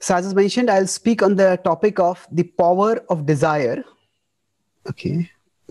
So as I mentioned, I'll speak on the topic of the power of desire. Okay.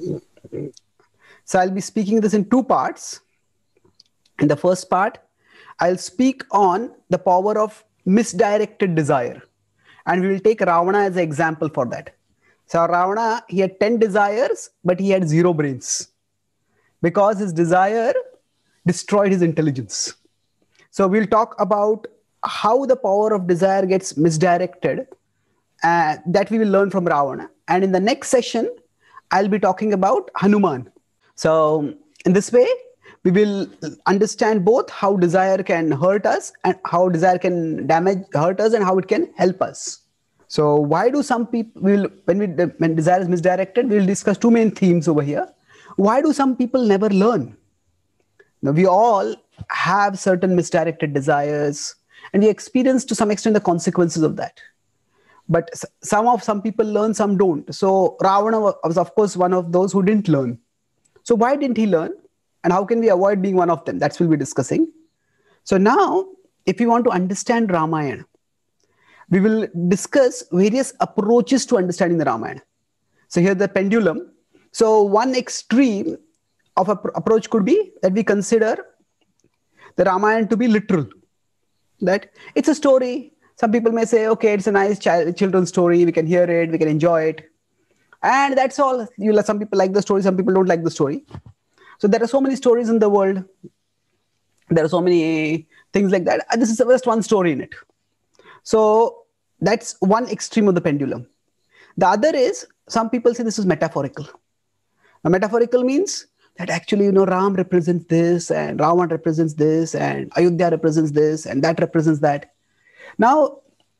So I'll be speaking this in two parts. In the first part, I'll speak on the power of misdirected desire. And we will take Ravana as an example for that. So Ravana, he had 10 desires, but he had 0 brains because his desire destroyed his intelligence. So we'll talk about how the power of desire gets misdirected, that we will learn from Ravana. And in the next session, I'll be talking about Hanuman. So in this way, we will understand both how desire can hurt us and how desire can hurt us and how it can help us. So why do some people, when desire is misdirected, we'll discuss two main themes over here. Why do some people never learn? Now, we all have certain misdirected desires and we experience to some extent the consequences of that. But some people learn, some don't. So Ravana was of course one of those who didn't learn. So why didn't he learn? And how can we avoid being one of them? That's what we'll be discussing. So now, if you want to understand Ramayana, we will discuss various approaches to understanding the Ramayana. So here the pendulum. So one extreme of approach could be that we consider the Ramayana to be literal. That it's a story. Some people may say, okay, it's a nice children's story. We can hear it, we can enjoy it. And that's all. Some people like the story, some people don't like the story. So there are so many stories in the world. There are so many things like that. This is just one story in it. So that's one extreme of the pendulum. The other is, some people say this is metaphorical. Now, metaphorical means that actually, Ram represents this and Ravan represents this and Ayodhya represents this and that represents that. Now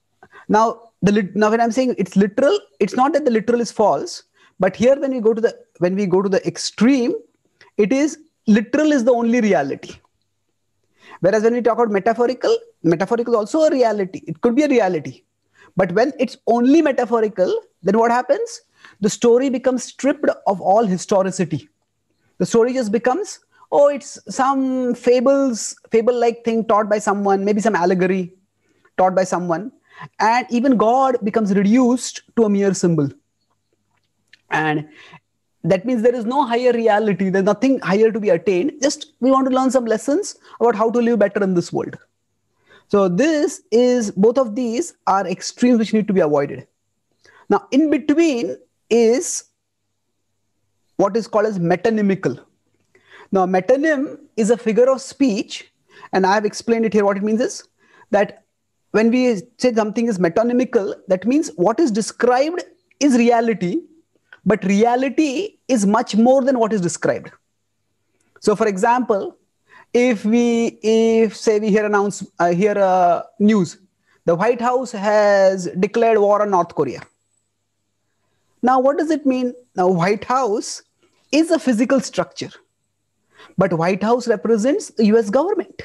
when I'm saying it's literal, it's not that the literal is false, but here when we go to the extreme, it is literal is the only reality. Whereas when we talk about metaphorical is also a reality. It could be a reality. But when it's only metaphorical, then what happens? The story becomes stripped of all historicity. The story just becomes, oh, it's some fable-like thing taught by someone, maybe some allegory taught by someone. And even God becomes reduced to a mere symbol. And that means there is no higher reality. There's nothing higher to be attained. Just we want to learn some lessons about how to live better in this world. So both of these are extremes which need to be avoided. Now, in between is what is called as metonymical. Now, metonym is a figure of speech, and I have explained it here. What it means is that when we say something is metonymical, that means what is described is reality, but reality is much more than what is described. So, for example, if say we hear news, the White House has declared war on North Korea. Now, what does it mean? Now, White House is a physical structure, but White House represents the US government.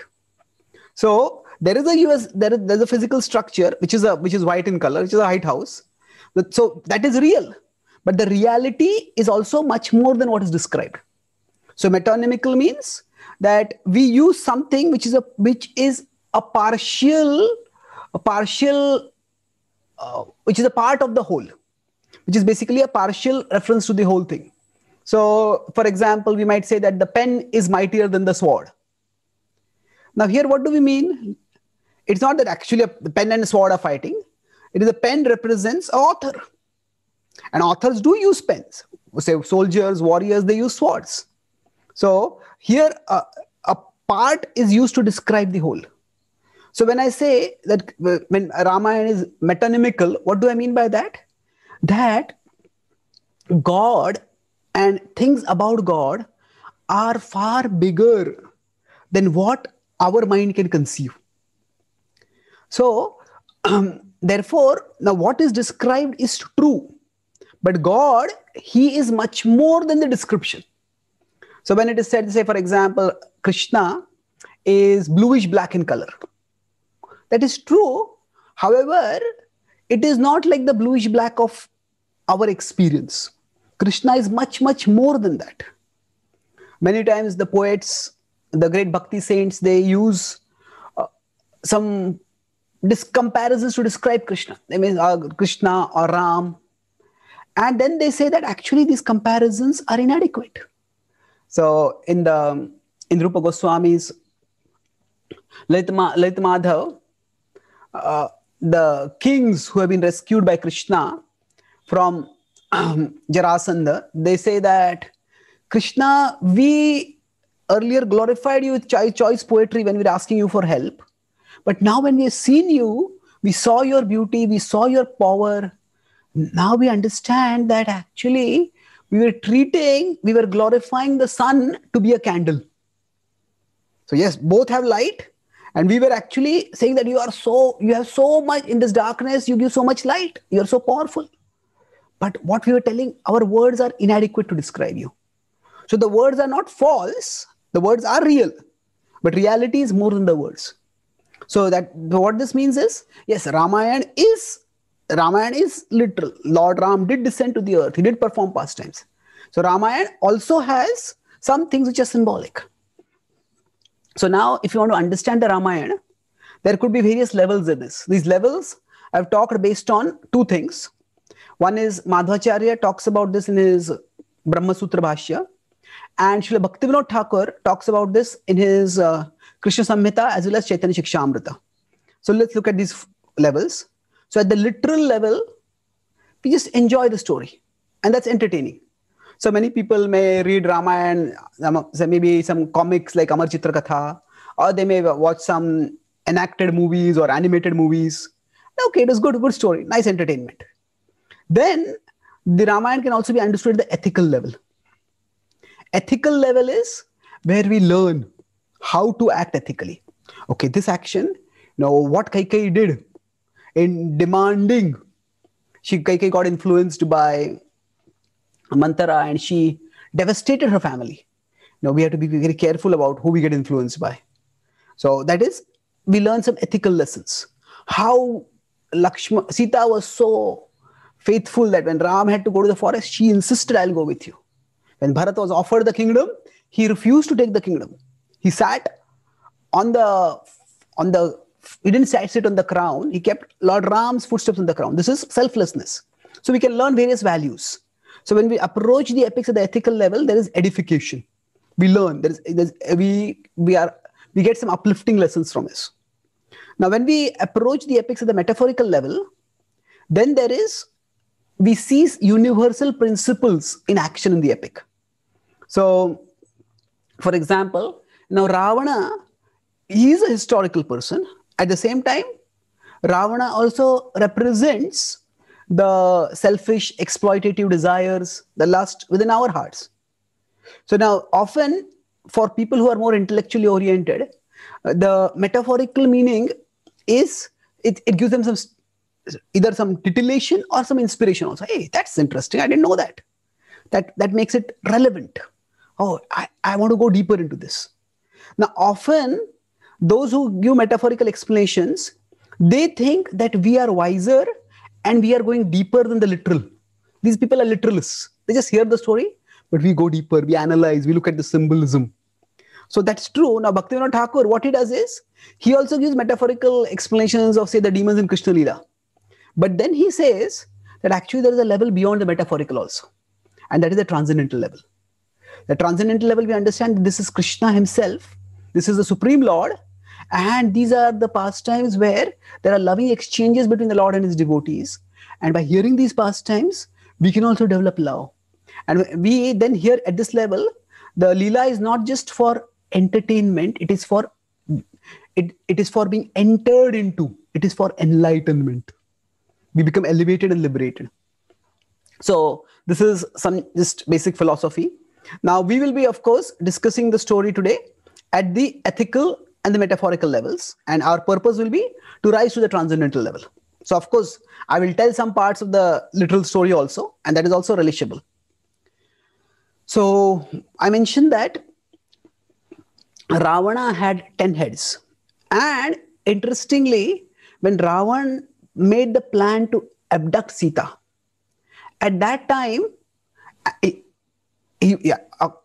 So there is there's a physical structure which is white in color, which is a White House. So that is real, but the reality is also much more than what is described. So metonymical means that we use something which is a partial, which is a part of the whole, which is basically a partial reference to the whole thing. So, for example, we might say that the pen is mightier than the sword. Now, here, what do we mean? It's not that actually the pen and sword are fighting. It is the pen represents an author. And authors do use pens. Say soldiers, warriors, they use swords. So, here, a part is used to describe the whole. So, when I say that when Ramayana is metonymical, what do I mean by that? That God and things about God are far bigger than what our mind can conceive. So, therefore, now what is described is true. But God, He is much more than the description. So, when it is said, say, for example, Krishna is bluish black in color. That is true. However, it is not like the bluish black of our experience. Krishna is much, much more than that. Many times the poets, the great bhakti saints, they use some comparisons to describe Krishna. They mean Krishna or Ram. And then they say that actually these comparisons are inadequate. So in Rupa Goswami's Lalit Madhav, the kings who have been rescued by Krishna from Jarasandha, they say that Krishna, we earlier glorified you with choice poetry when we were asking you for help. But now when we have seen you, we saw your beauty, we saw your power. Now we understand that actually we were glorifying the sun to be a candle. So yes, both have light. And we were actually saying that you have so much in this darkness, you give so much light. You're so powerful. But what we were telling, our words are inadequate to describe you. So the words are not false. The words are real. But reality is more than the words. So that what this means is, yes, Ramayana is literal. Lord Ram did descend to the earth. He did perform pastimes. So Ramayana also has some things which are symbolic. So now if you want to understand the Ramayana, there could be various levels in this. These levels I've talked based on two things. One is Madhvacharya talks about this in his Brahma Sutra Bhashya, and Srila Bhaktivinoda Thakur talks about this in his Krishna Samhita as well as Chaitanya Shikshamrita. So let's look at these levels. So at the literal level, we just enjoy the story, and that's entertaining. So many people may read Ramayana, maybe some comics like Amar Chitra Katha, or they may watch some enacted movies or animated movies. Okay, it is good story, nice entertainment. Then the Ramayana can also be understood at the ethical level. Ethical level is where we learn how to act ethically. Okay, this action, what Kaikeyi did in demanding, Kaikeyi got influenced by Manthara and she devastated her family. We have to be very careful about who we get influenced by. So that is, we learn some ethical lessons. How Sita was so faithful that when Ram had to go to the forest, she insisted, I'll go with you. When Bharata was offered the kingdom, he refused to take the kingdom. He sat he didn't sit on the crown. He kept Lord Ram's footsteps on the crown. This is selflessness. So we can learn various values. So when we approach the epics at the ethical level, there is edification. We learn. We get some uplifting lessons from this. Now, when we approach the epics at the metaphorical level, then we see universal principles in action in the epic. So, for example, now Ravana, he is a historical person. At the same time, Ravana also represents the selfish, exploitative desires, the lust within our hearts. So now, often for people who are more intellectually oriented, the metaphorical meaning is, it gives them either some titillation or some inspiration also. Hey, that's interesting. I didn't know that. That makes it relevant. Oh, I want to go deeper into this. Now, often those who give metaphorical explanations, they think that we are wiser and we are going deeper than the literal. These people are literalists. They just hear the story, but we go deeper, we analyze, we look at the symbolism. So that's true. Now, Bhaktivinoda Thakur, what he does is, he also gives metaphorical explanations of, say, the demons in Krishna Leela. But then he says that actually there is a level beyond the metaphorical also. And that is the transcendental level. The transcendental level, we understand that this is Krishna himself. This is the Supreme Lord. And these are the pastimes where there are loving exchanges between the Lord and his devotees. And by hearing these pastimes, we can also develop love. And we then hear at this level, the Leela is not just for entertainment, it is for being entered into. It is for enlightenment. We become elevated and liberated. So this is some just basic philosophy. Now we will be, of course, discussing the story today at the ethical and the metaphorical levels, and our purpose will be to rise to the transcendental level. So of course, I will tell some parts of the literal story also, and that is also relishable. So I mentioned that Ravana had 10 heads, and interestingly, when Ravan made the plan to abduct Sita, at that time,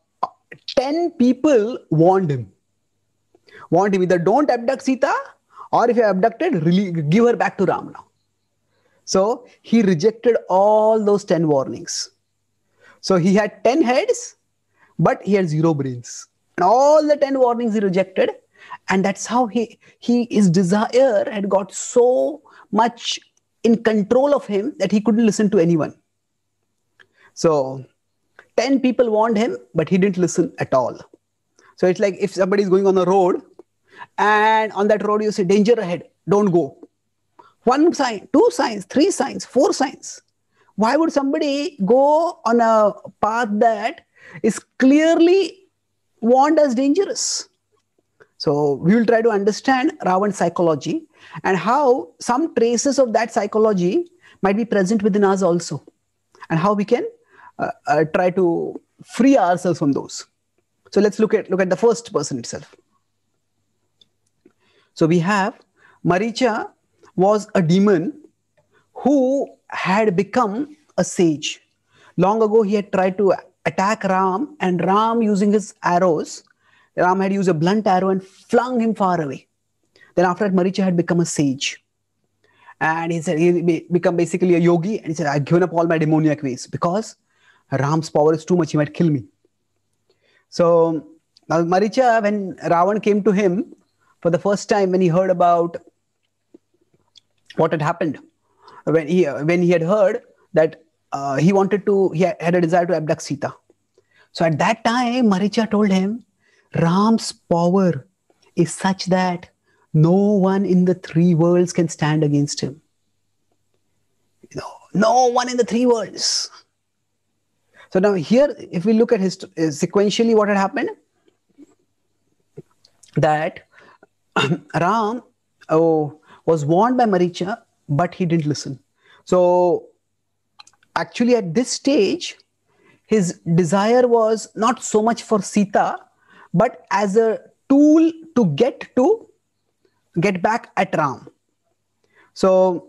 10 people warned him either don't abduct Sita Or if you're abducted, really give her back to Ram now. So he rejected all those 10 warnings. So he had 10 heads, but he had 0 brains. And all the 10 warnings he rejected. And that's how his desire had got so much in control of him that he couldn't listen to anyone. So 10 people warned him, but he didn't listen at all. So it's like if somebody is going on a road and on that road you say, danger ahead, don't go. 1 sign, 2 signs, 3 signs, 4 signs. Why would somebody go on a path that is clearly warned as dangerous? So we will try to understand Ravan's psychology and how some traces of that psychology might be present within us also, and how we can try to free ourselves from those. So let's look at the first person itself. So we have Maricha was a demon who had become a sage. Long ago, he had tried to attack Ram, and Ram, using his arrows, Ram had used a blunt arrow and flung him far away. Then after that, Maricha had become a sage. And he said he become basically a yogi. And he said, I've given up all my demoniac ways because Ram's power is too much. He might kill me. So now Maricha, when Ravan came to him for the first time, when he heard about what had happened, when he had heard that he had a desire to abduct Sita. So at that time, Maricha told him, Ram's power is such that no one in the 3 worlds can stand against him. No one in the 3 worlds. So now here, if we look at sequentially what had happened, that Ram was warned by Maricha, but he didn't listen. So actually at this stage, his desire was not so much for Sita, but as a tool to get back at Ram. So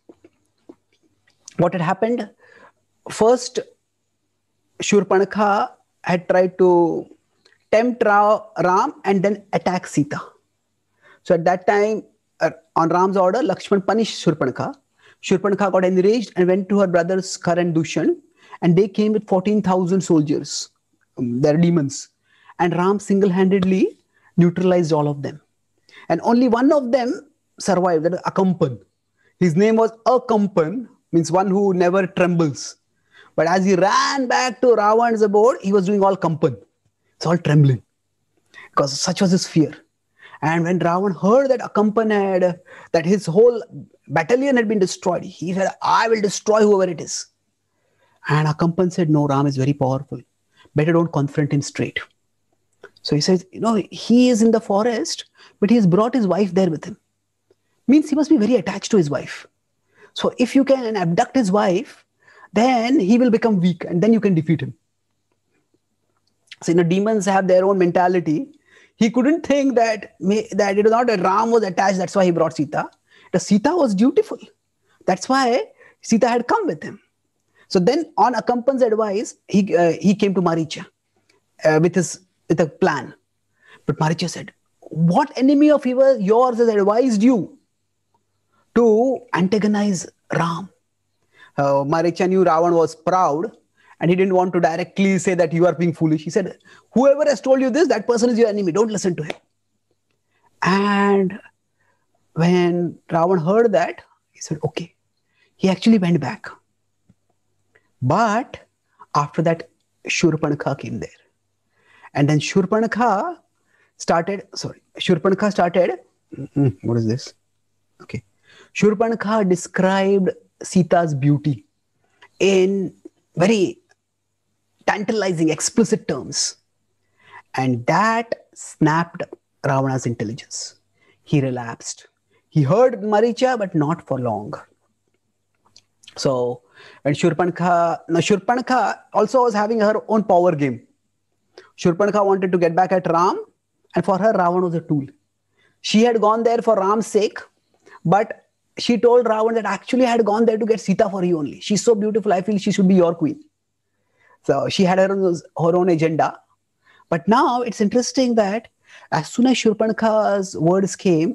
what had happened? First, Shurpanakha had tried to tempt Ram and then attack Sita. So at that time, on Ram's order, Lakshman punished Shurpanakha. Shurpanakha got enraged and went to her brothers Kar and Dushan, and they came with 14,000 soldiers. They're demons. And Ram single-handedly neutralized all of them. And only one of them survived, that is Akampan. His name was Akampan, means one who never trembles. But as he ran back to Ravan's abode, he was doing all Kampan. It's all trembling, because such was his fear. And when Ravan heard that Akampan that his whole battalion had been destroyed, he said, I will destroy whoever it is. And Akampan said, no, Ram is very powerful. Better don't confront him straight. So he says, he is in the forest, but he has brought his wife there with him. Means he must be very attached to his wife. So if you can abduct his wife, then he will become weak and then you can defeat him. So demons have their own mentality. He couldn't think that it was not that Ram was attached, that's why he brought Sita. The Sita was dutiful. That's why Sita had come with him. So then on Akampan's advice, he came to Maricha with a plan. But Maricha said, what enemy of yours has advised you to antagonize Ram? Maricha knew Ravan was proud and he didn't want to directly say that you are being foolish. He said, whoever has told you this, that person is your enemy. Don't listen to him. And when Ravan heard that, he said, okay. He actually went back. But after that, Shurpanakha came there. And then Shurpanakha started, what is this? Okay. Shurpanakha described Sita's beauty in very tantalizing, explicit terms. And that snapped Ravana's intelligence. He relapsed. He heard Maricha, but not for long. So when Shurpanakha also was having her own power game. Shurpanakha wanted to get back at Ram, and for her, Ravan was a tool. She had gone there for Ram's sake, but she told Ravan that actually I had gone there to get Sita for you only. She's so beautiful, I feel she should be your queen. So she had her own agenda. But now it's interesting that as soon as Shurpanakha's words came,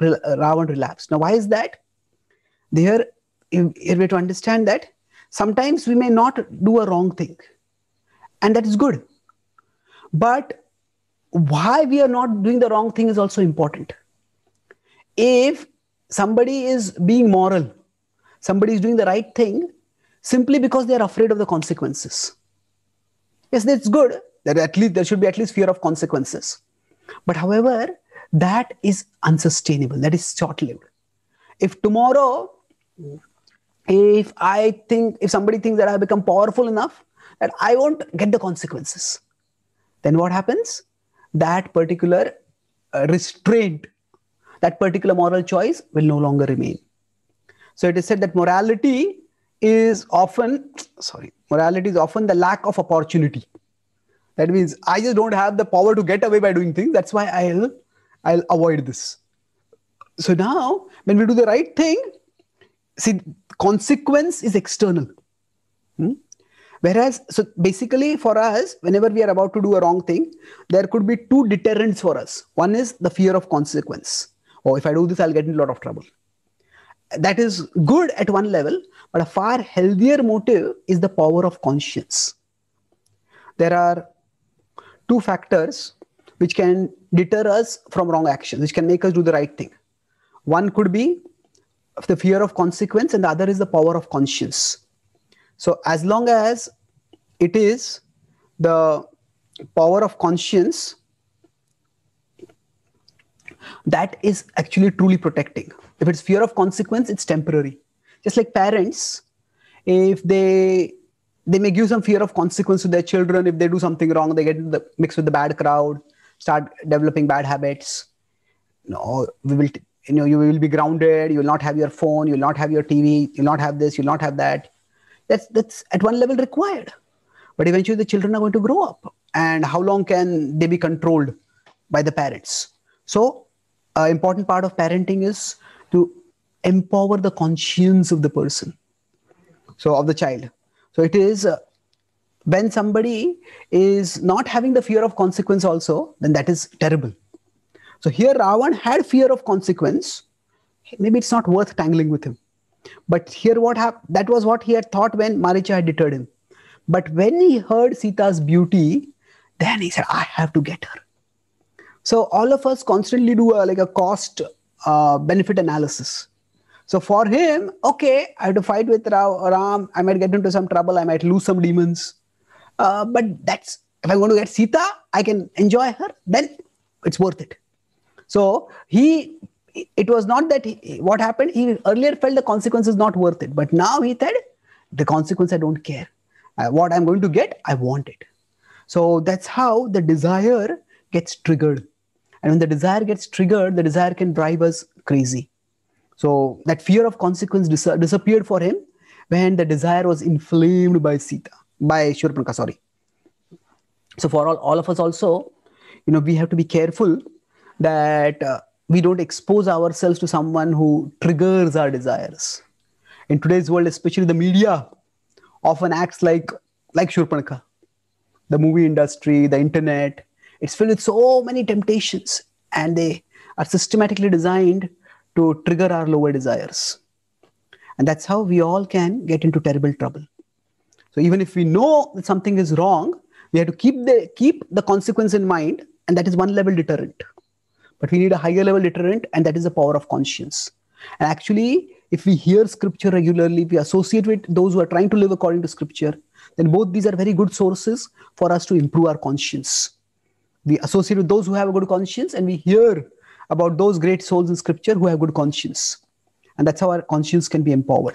Ravan relapsed. Now, why is that? Here we have to understand that sometimes we may not do a wrong thing, and that is good. But why we are not doing the wrong thing is also important. If somebody is being moral, somebody is doing the right thing simply because they are afraid of the consequences. Yes, that's good. That at least there should be at least fear of consequences. But however, that is unsustainable. That is short-lived. If tomorrow, if somebody thinks that I become powerful enough that I won't get the consequences, then what happens? That particular restraint, that particular moral choice will no longer remain. So it is said that morality is often the lack of opportunity. That means I just don't have the power to get away by doing things. That's why I'll avoid this. So now when we do the right thing, see, consequence is external. Whereas, so basically for us, whenever we are about to do a wrong thing, there could be two deterrents for us. One is the fear of consequence. Oh, if I do this, I'll get in a lot of trouble. That is good at one level, but a far healthier motive is the power of conscience. There are two factors which can deter us from wrong actions, which can make us do the right thing. One could be the fear of consequence, and the other is the power of conscience. So as long as it is the power of conscience, that is actually truly protecting. If it's fear of consequence, it's temporary. Just like parents, if they may give some fear of consequence to their children. If they do something wrong, they get mixed with the bad crowd, start developing bad habits. You will be grounded. You will not have your phone. You will not have your TV. You will not have this. You will not have that. That's at one level required. But eventually the children are going to grow up. And how long can they be controlled by the parents? So an important part of parenting is to empower the conscience of the person, so of the child. So it is when somebody is not having the fear of consequence also, then that is terrible. So here Ravan had fear of consequence. Maybe it's not worth tangling with him. But here what happened, that was what he had thought when Maricha had deterred him. But when he heard Sita's beauty, then he said, I have to get her. So all of us constantly do a cost benefit analysis. So for him, okay, I have to fight with Ram. I might get into some trouble. I might lose some demons. But if I'm going to get Sita, I can enjoy her. Then it's worth it. So it was not that what happened. He earlier felt the consequence is not worth it. But now he said, the consequence, I don't care. What I'm going to get, I want it. So that's how the desire gets triggered. And when the desire gets triggered, the desire can drive us crazy. So that fear of consequence disappeared for him when the desire was inflamed by Shurpanakha, sorry. So for all of us also, we have to be careful that we don't expose ourselves to someone who triggers our desires. In today's world, especially the media often acts like Shurpanakha. The movie industry, the internet, it's filled with so many temptations, and they are systematically designed to trigger our lower desires. And that's how we all can get into terrible trouble. So even if we know that something is wrong, we have to keep the consequence in mind, and that is one level deterrent. But we need a higher level deterrent, and that is the power of conscience. And actually, if we hear scripture regularly, we associate with those who are trying to live according to scripture, then both these are very good sources for us to improve our conscience. We associate with those who have a good conscience, and we hear about those great souls in scripture who have good conscience. And that's how our conscience can be empowered.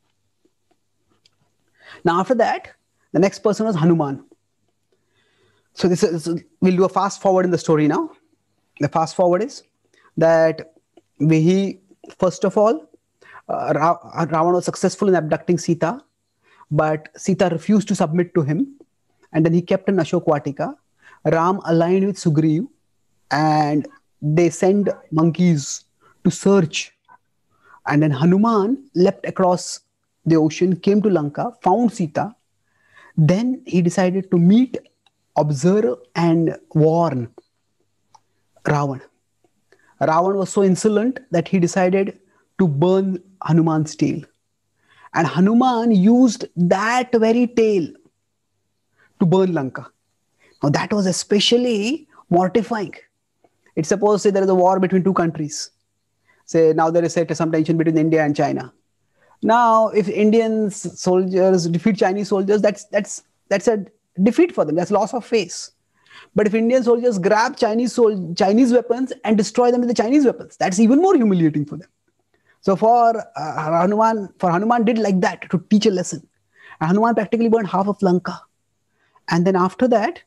Now after that, the next person was Hanuman. So we'll do a fast forward in the story now. The fast forward is that first of all, Ravana was successful in abducting Sita, but Sita refused to submit to him. And then he kept an Ashok Vatika. Ram aligned with Sugriv, and they sent monkeys to search. And then Hanuman leapt across the ocean, came to Lanka, found Sita. Then he decided to meet, observe, and warn Ravan. Ravan was so insolent that he decided to burn Hanuman's tail. And Hanuman used that very tail to burn Lanka. Now that was especially mortifying. It's supposed to say there is a war between two countries. Say now there is some tension between India and China. Now, if Indian soldiers defeat Chinese soldiers, that's a defeat for them. That's loss of face. But if Indian soldiers grab Chinese weapons and destroy them with the Chinese weapons, that's even more humiliating for them. So for Hanuman did like that to teach a lesson. And Hanuman practically burned half of Lanka. And then after that,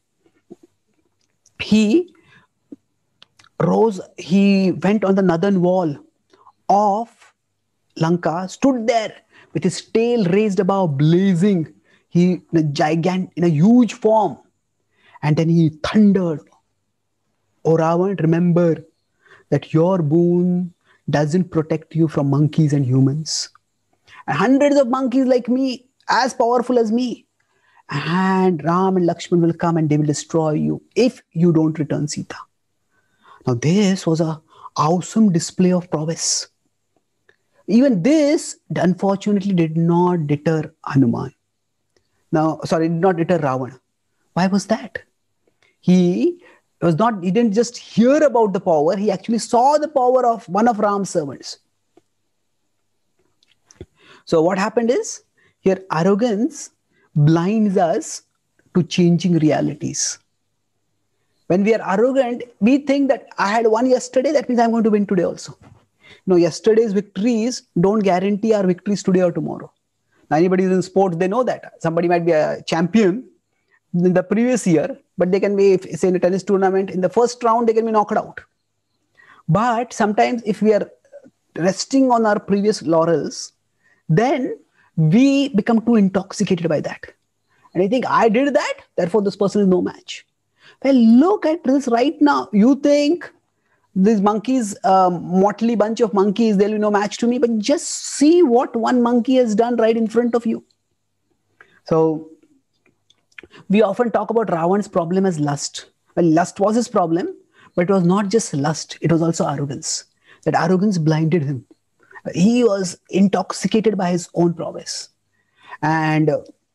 he went on the northern wall of Lanka, stood there with his tail raised above, blazing, in a huge form. And then he thundered, "O Ravan, remember that your boon doesn't protect you from monkeys and humans. And hundreds of monkeys like me, as powerful as me, and Ram and Lakshman will come and they will destroy you if you don't return Sita." Now this was an awesome display of prowess. Even this, unfortunately, did not deter Hanuman. Did not deter Ravan. Why was that? He didn't just hear about the power, he actually saw the power of one of Ram's servants. So what happened is, here arrogance blinds us to changing realities. When we are arrogant, we think that I had won yesterday, that means I'm going to win today also. No, yesterday's victories don't guarantee our victories today or tomorrow. Now, anybody who's in sports, they know that. Somebody might be a champion in the previous year, but they can be, say in a tennis tournament, in the first round, they can be knocked out. But sometimes if we are resting on our previous laurels, then we become too intoxicated by that. And I think I did that, therefore this person is no match. Well, look at this right now. You think these monkeys, motley bunch of monkeys, they'll be no match to me, but just see what one monkey has done right in front of you. So we often talk about Ravan's problem as lust. Well, lust was his problem, but it was not just lust, it was also arrogance. That arrogance blinded him. He was intoxicated by his own prowess. And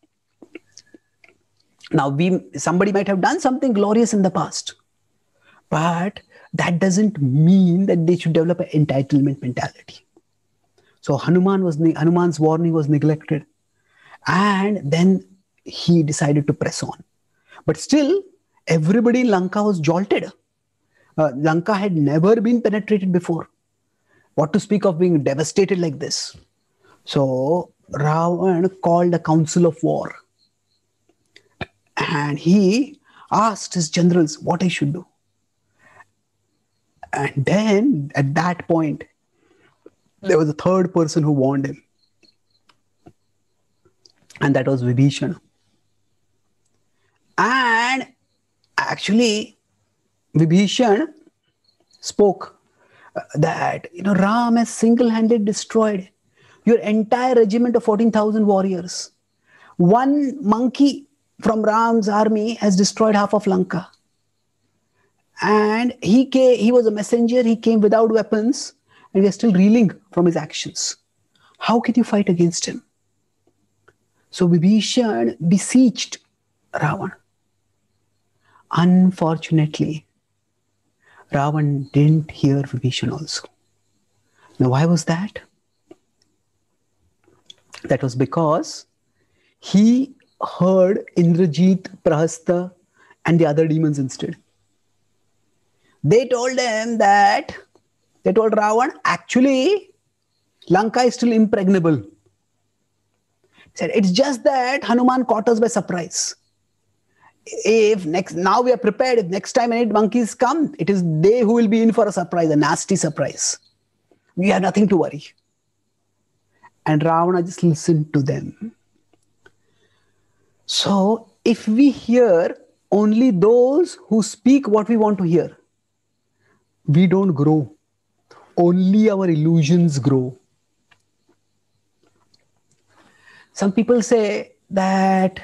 now somebody might have done something glorious in the past, but that doesn't mean that they should develop an entitlement mentality. So Hanuman's warning was neglected, and then he decided to press on. But still, everybody in Lanka was jolted. Lanka had never been penetrated before. What to speak of being devastated like this? So Ravan called a council of war. And he asked his generals what he should do. And then at that point, there was a third person who warned him. And that was Vibhishana. And actually, Vibhishana spoke that, Ram has single-handedly destroyed your entire regiment of 14,000 warriors. One monkey from Ram's army has destroyed half of Lanka. And he was a messenger, he came without weapons, and we are still reeling from his actions. How can you fight against him? So Vibhishana beseeched Ravan. Unfortunately, Ravan didn't hear Vibhishana also. Now, why was that? That was because he heard Indrajit, Prahasta, and the other demons instead. They told Ravan, actually, Lanka is still impregnable. He said, it's just that Hanuman caught us by surprise. Now we are prepared. If next time any monkeys come, it is they who will be in for a surprise, a nasty surprise. We have nothing to worry. And Ravana just listened to them. So if we hear only those who speak what we want to hear, we don't grow. Only our illusions grow. Some people say that,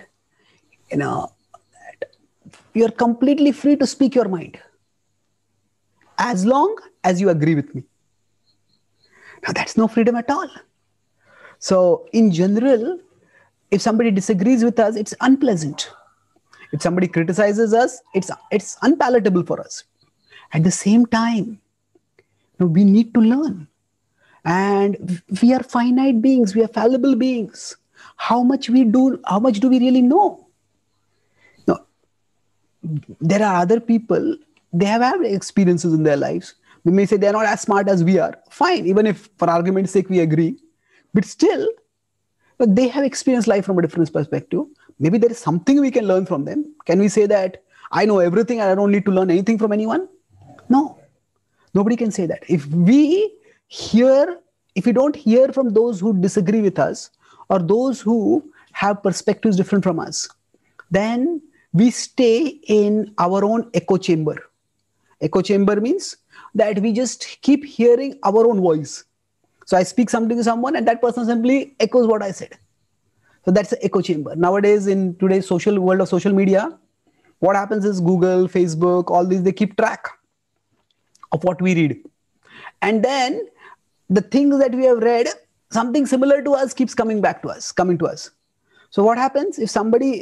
you're completely free to speak your mind, as long as you agree with me. Now that's no freedom at all. So in general, if somebody disagrees with us, it's unpleasant. If somebody criticizes us, it's unpalatable for us. At the same time, we need to learn. And we are finite beings, we are fallible beings. How much do we really know? No, there are other people, they have had experiences in their lives. We may say they're not as smart as we are. Fine, even if for argument's sake we agree. But still, they have experienced life from a different perspective. Maybe there is something we can learn from them. Can we say that I know everything and I don't need to learn anything from anyone? No, nobody can say that. If we don't hear from those who disagree with us or those who have perspectives different from us, then we stay in our own echo chamber. Echo chamber means that we just keep hearing our own voice. So I speak something to someone and that person simply echoes what I said. So that's the echo chamber. Nowadays, in today's social world of social media, what happens is Google, Facebook, all these, they keep track of what we read. And then the things that we have read, something similar to us keeps coming to us. So what happens if somebody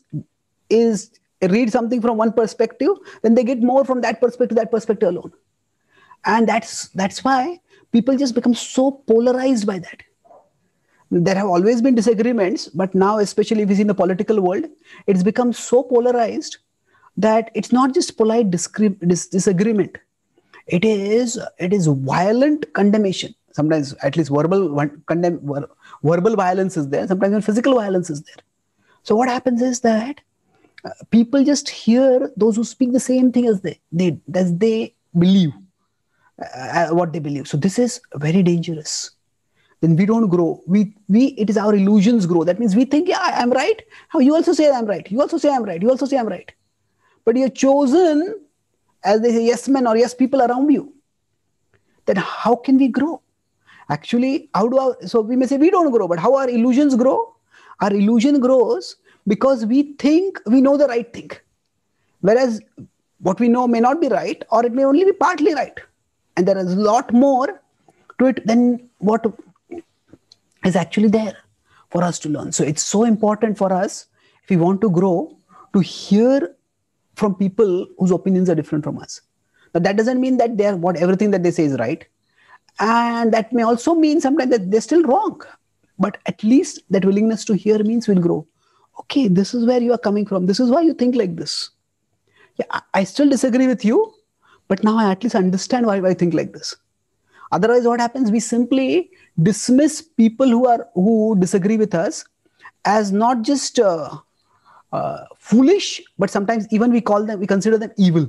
read something from one perspective, then they get more from that perspective alone. And that's why people just become so polarized by that. There have always been disagreements, but now, especially if you see in the political world, it's become so polarized that it's not just polite disagreement. It is violent condemnation. Sometimes at least verbal violence is there. Sometimes even physical violence is there. So what happens is that people just hear those who speak the same thing as they believe, what they believe. So this is very dangerous. Then we don't grow. It is our illusions grow. That means we think, yeah, I'm right. How you also say I'm right. You also say I'm right. You also say I'm right. But you're chosen, as they say, yes men or yes people around you. Then how can we grow? Actually, so we may say we don't grow, but how our illusions grow? Our illusion grows because we think we know the right thing. Whereas what we know may not be right, or it may only be partly right. And there is a lot more to it than what is actually there for us to learn. So it's so important for us, if we want to grow, to hear from people whose opinions are different from us. But that doesn't mean that everything that they say is right. And that may also mean sometimes that they're still wrong. But at least that willingness to hear means we'll grow. Okay, this is where you are coming from. This is why you think like this. Yeah, I still disagree with you, but now I at least understand why I think like this. Otherwise, what happens? We simply dismiss people who disagree with us as not just foolish, but sometimes even we consider them evil.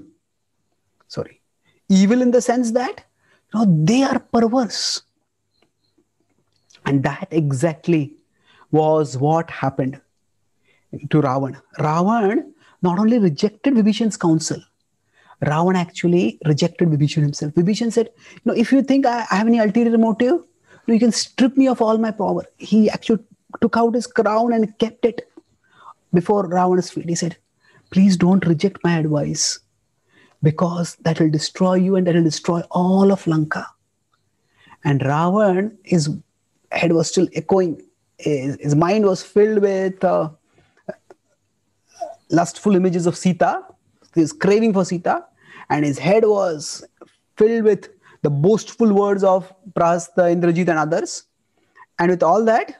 Evil in the sense that they are perverse. And that exactly was what happened to Ravan. Ravan not only rejected Vibhishan's counsel, Ravan actually rejected Vibhishan himself. Vibhishan said, if you think I have any ulterior motive, you can strip me of all my power. He actually took out his crown and kept it before Ravana's feet. He said, please don't reject my advice, because that will destroy you and that will destroy all of Lanka. And Ravan, his head was still echoing. His mind was filled with lustful images of Sita, his craving for Sita, and his head was filled with the boastful words of Prahasta, Indrajit and others. And with all that,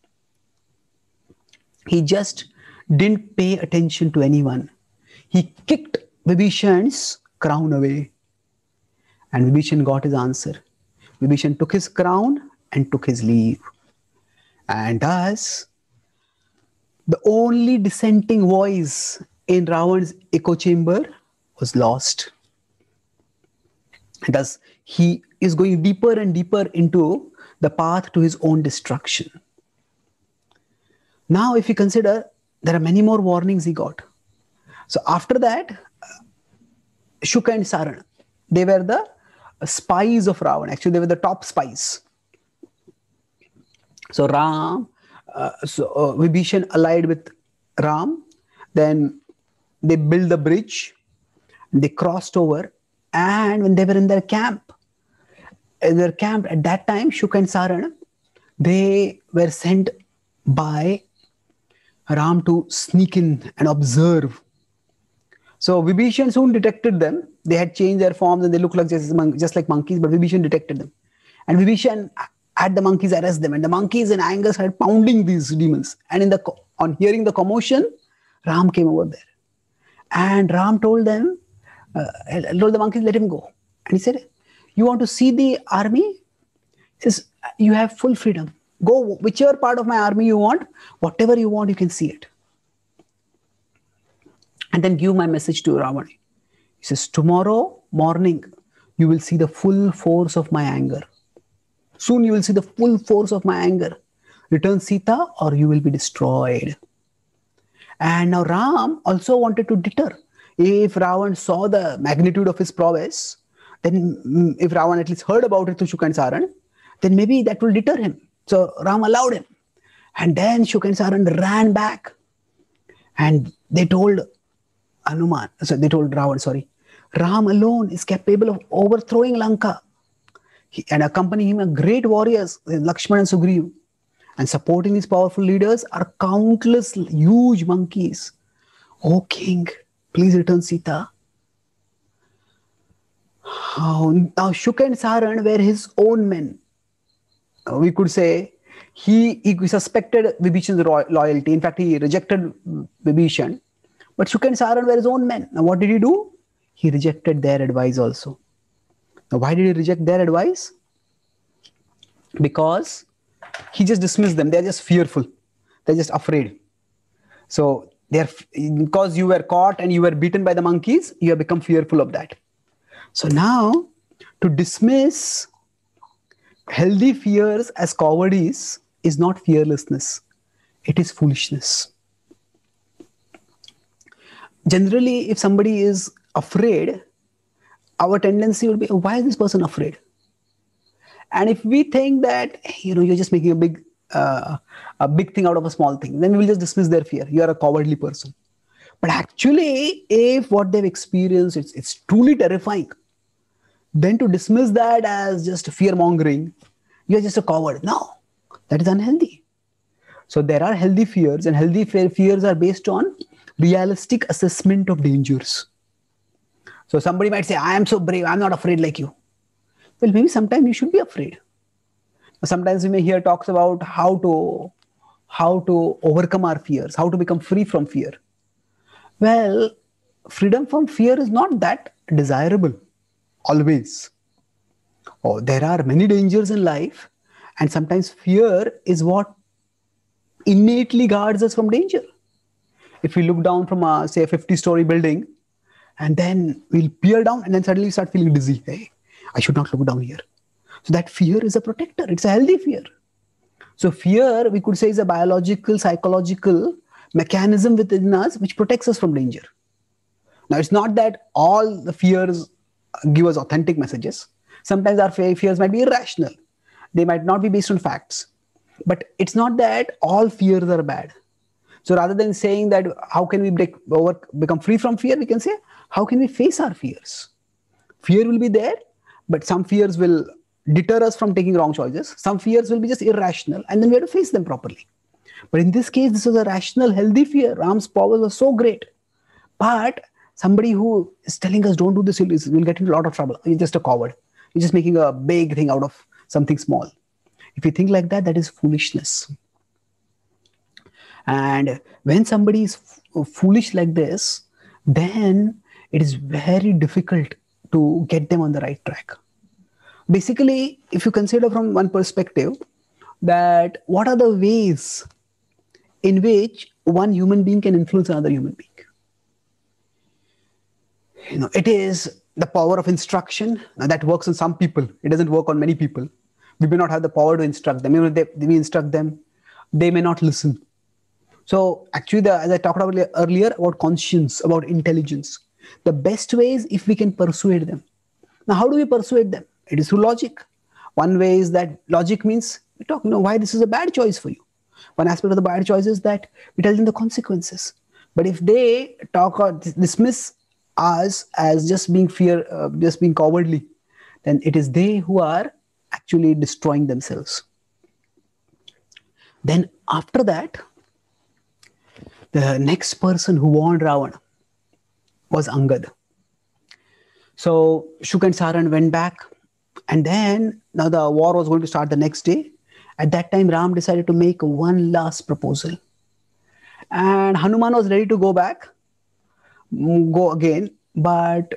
he just didn't pay attention to anyone. He kicked Vibhishan's crown away. And Vibhishan got his answer. Vibhishan took his crown and took his leave. And thus, the only dissenting voice in Ravan's echo chamber was lost. And thus, he is going deeper and deeper into the path to his own destruction. Now, if you consider, there are many more warnings he got. So after that, Shuka and Sarana, they were the spies of Ravan. Actually, they were the top spies. So Vibhishan allied with Ram. Then they built the bridge. They crossed over. And when they were in their camp, their camp at that time, Shuk and Saran, they were sent by Ram to sneak in and observe. So Vibhishan soon detected them. They had changed their forms and they looked like just like monkeys, but Vibhishan detected them. And Vibhishan had the monkeys arrest them. And the monkeys in anger started pounding these demons. And on hearing the commotion, Ram came over there. And Ram told them, told the monkeys, let him go. And he said, you want to see the army? He says, you have full freedom. Go whichever part of my army you want, whatever you want, you can see it. And then give my message to Ravana. He says, tomorrow morning, you will see the full force of my anger. Soon you will see the full force of my anger. Return Sita or you will be destroyed. And now Ram also wanted to deter. If Ravan saw the magnitude of his prowess, then if Ravan at least heard about it through Shuk and Saran, then maybe that will deter him. So Ram allowed him. And then Shuk and Saran ran back. And they told Ravan, Ram alone is capable of overthrowing Lanka. And accompany him are great warriors, Lakshmana and Sugriva. And supporting these powerful leaders are countless huge monkeys. O king, please return Sita. Now Shuk and Saran were his own men. We could say he suspected Vibhishan's loyalty. In fact, he rejected Vibhishan. But Shuk and Saran were his own men. Now what did he do? He rejected their advice also. Now why did he reject their advice? Because he just dismissed them. They're just fearful. They're just afraid. So because you were caught and you were beaten by the monkeys, you have become fearful of that. So now to dismiss healthy fears as cowardice is not fearlessness. It is foolishness. Generally, if somebody is afraid, our tendency will be, why is this person afraid? And if we think that, you're just making a big thing out of a small thing, then we'll just dismiss their fear. You are a cowardly person. But actually, if what they've experienced, it's truly terrifying, then to dismiss that as just fear-mongering, you're just a coward. No, that is unhealthy. So there are healthy fears, and healthy fears are based on realistic assessment of dangers. So somebody might say, I am so brave, I'm not afraid like you. Well, maybe sometimes you should be afraid. Sometimes we may hear talks about how to overcome our fears, how to become free from fear. Well, freedom from fear is not that desirable, always. There are many dangers in life, and sometimes fear is what innately guards us from danger. If we look down from, say, a 50-story building, and then we'll peer down, and then suddenly we start feeling dizzy. Hey, I should not look down here. So that fear is a protector. It's a healthy fear. So fear, we could say, is a biological, psychological mechanism within us which protects us from danger. Now, it's not that all the fears give us authentic messages. Sometimes our fears might be irrational. They might not be based on facts. But it's not that all fears are bad. So rather than saying that how can we become free from fear, we can say, how can we face our fears? Fear will be there, but some fears will deter us from taking wrong choices. Some fears will be just irrational, and then we have to face them properly. But in this case, this was a rational, healthy fear. Ram's powers were so great. But somebody who is telling us don't do this, will get into a lot of trouble. You're just a coward. You're just making a big thing out of something small. If you think like that, that is foolishness. And when somebody is foolish like this, then it is very difficult to get them on the right track. Basically, if you consider from one perspective, that what are the ways in which one human being can influence another human being? It is the power of instruction. Now, that works on some people. It doesn't work on many people. We may not have the power to instruct them. Even if we instruct them, they may not listen. So actually, as I talked about earlier about conscience, about intelligence, the best way is if we can persuade them. Now, how do we persuade them? It is through logic. One way is that logic means we talk, why this is a bad choice for you. One aspect of the bad choice is that we tell them the consequences. But if they talk or dismiss us as just being cowardly, then it is they who are actually destroying themselves. Then after that, the next person who warned Ravana was Angad. So Shuk and Saran went back, and then now the war was going to start the next day. At that time, Ram decided to make one last proposal. And Hanuman was ready to go back, go again. But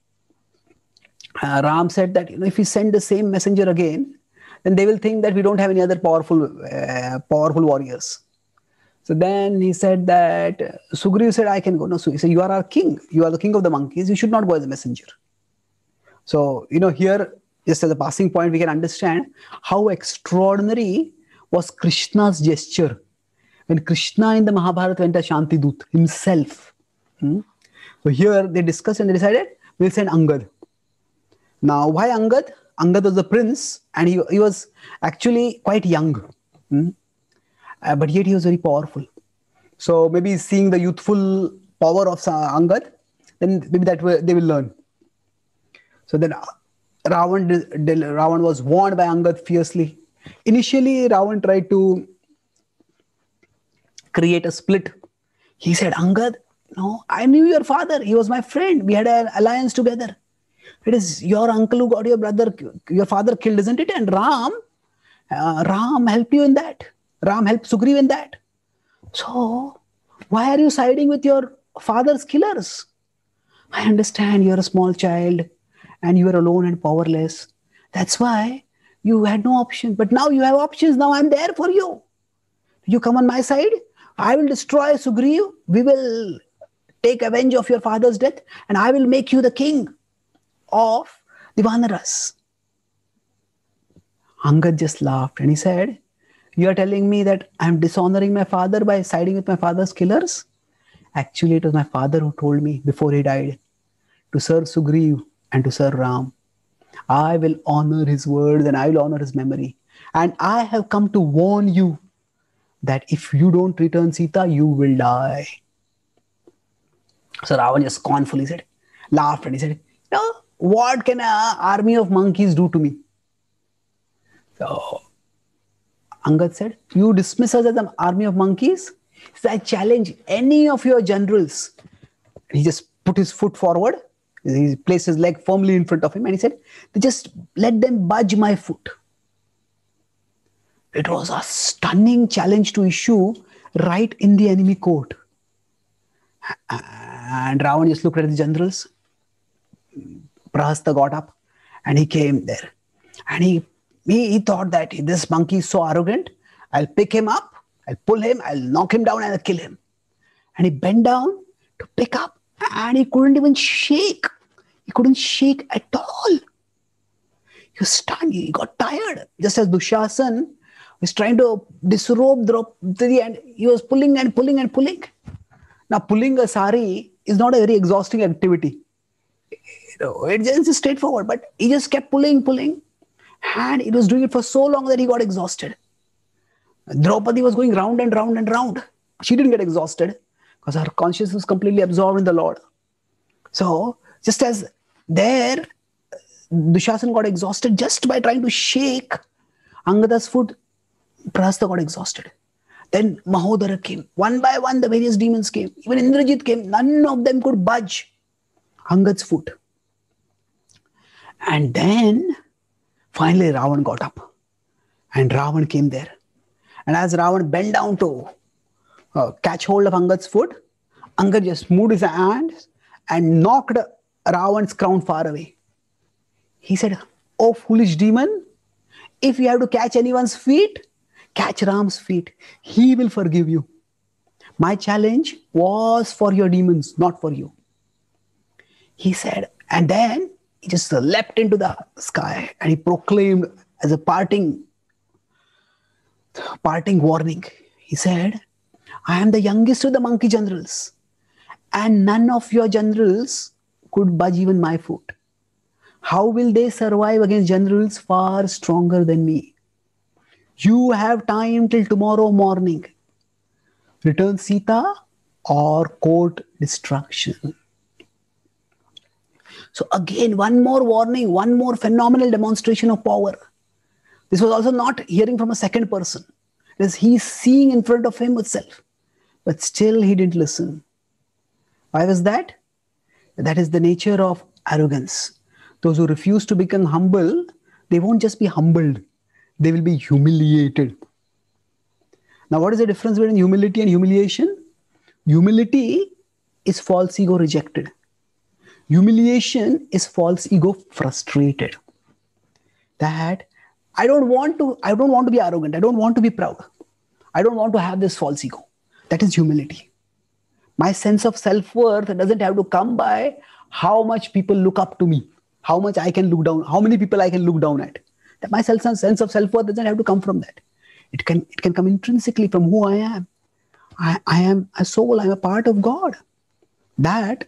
Ram said that if we send the same messenger again, then they will think that we don't have any other powerful warriors. So then he said that Sugriv said, I can go. No, so he said, you are our king. You are the king of the monkeys. You should not go as a messenger. So, here, just as a passing point, we can understand how extraordinary was Krishna's gesture. When Krishna in the Mahabharata went as Shantidut himself. So here they discussed and they decided, we'll send Angad. Now, why Angad? Angad was the prince and he was actually quite young. But yet he was very powerful. So maybe seeing the youthful power of Angad, then maybe that way they will learn. So then Ravan was warned by Angad fiercely. Initially, Ravan tried to create a split. He said, Angad, no, I knew your father. He was my friend. We had an alliance together. It is your uncle who got your father killed, isn't it? And Ram helped you in that. Ram helped Sugriv in that. So why are you siding with your father's killers? I understand you're a small child and you are alone and powerless. That's why you had no option. But now you have options. Now I'm there for you. You come on my side. I will destroy Sugriv. We will take revenge of your father's death. And I will make you the king of the Vanaras. Angad just laughed and he said, you are telling me that I'm dishonoring my father by siding with my father's killers? Actually, it was my father who told me before he died to serve Sugriv and to serve Ram. I will honor his words and I will honor his memory. And I have come to warn you that if you don't return Sita, you will die. So Ravan just scornfully laughed and he said, no, what can an army of monkeys do to me? So Angad said, you dismiss us as an army of monkeys? He said, I challenge any of your generals. He just put his foot forward. He placed his leg firmly in front of him and he said, just let them budge my foot. It was a stunning challenge to issue right in the enemy court. And Ravan just looked at the generals. Prahasta got up and he came there. And he thought that this monkey is so arrogant. I'll pick him up, I'll pull him, I'll knock him down and I'll kill him. And he bent down to pick up and he couldn't even shake. He couldn't shake at all. He was stunned. He got tired. Just as Dushasan was trying to disrobe Draupadi and he was pulling and pulling and pulling. Now, pulling a sari is not a very exhausting activity. It's just straightforward, but he just kept pulling. And he was doing it for so long that he got exhausted. Draupadi was going round and round and round. She didn't get exhausted because her consciousness was completely absorbed in the Lord. So, just as there, Dushasan got exhausted just by trying to shake Angada's foot, Prahasta got exhausted. Then Mahodara came. One by one, the various demons came. Even Indrajit came. None of them could budge Angad's foot. And then, finally, Ravan got up. And Ravan came there. And as Ravan bent down to catch hold of Angad's foot, Angad just moved his hands and knocked Ravan's crown far away. He said, oh, foolish demon, if you have to catch anyone's feet, catch Ram's feet. He will forgive you. My challenge was for your demons, not for you. He said, and then he just leapt into the sky and he proclaimed as a parting warning. He said, I am the youngest of the monkey generals and none of your generals could budge even my foot. How will they survive against generals far stronger than me? You have time till tomorrow morning. Return Sita or court destruction. So again, one more warning, one more phenomenal demonstration of power. This was also not hearing from a second person. It is he seeing in front of him itself. But still he didn't listen. Why was that? That is the nature of arrogance. Those who refuse to become humble, they won't just be humbled. They will be humiliated. Now, what is the difference between humility and humiliation? Humility is false ego rejected. Humiliation is false ego frustrated. That I don't want to be arrogant. I don't want to be proud. I don't want to have this false ego. That is humility. My sense of self-worth doesn't have to come by how much people look up to me, how much I can look down, how many people I can look down at. That my sense of self-worth doesn't have to come from that. It can come intrinsically from who I am. I am a soul. I'm a part of God. That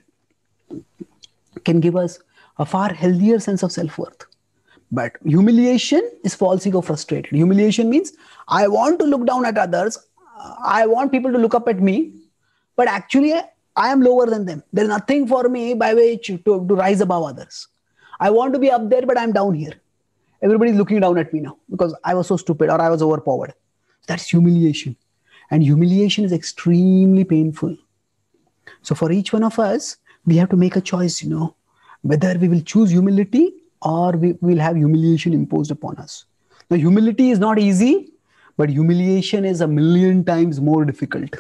can give us a far healthier sense of self-worth. But humiliation is false ego frustrated. Humiliation means I want to look down at others. I want people to look up at me. But actually, I am lower than them. There is nothing for me by which to rise above others. I want to be up there, but I'm down here. Everybody is looking down at me now because I was so stupid or I was overpowered. That's humiliation. And humiliation is extremely painful. So for each one of us, we have to make a choice, whether we will choose humility or we will have humiliation imposed upon us. Now, humility is not easy, but humiliation is 1,000,000 times more difficult.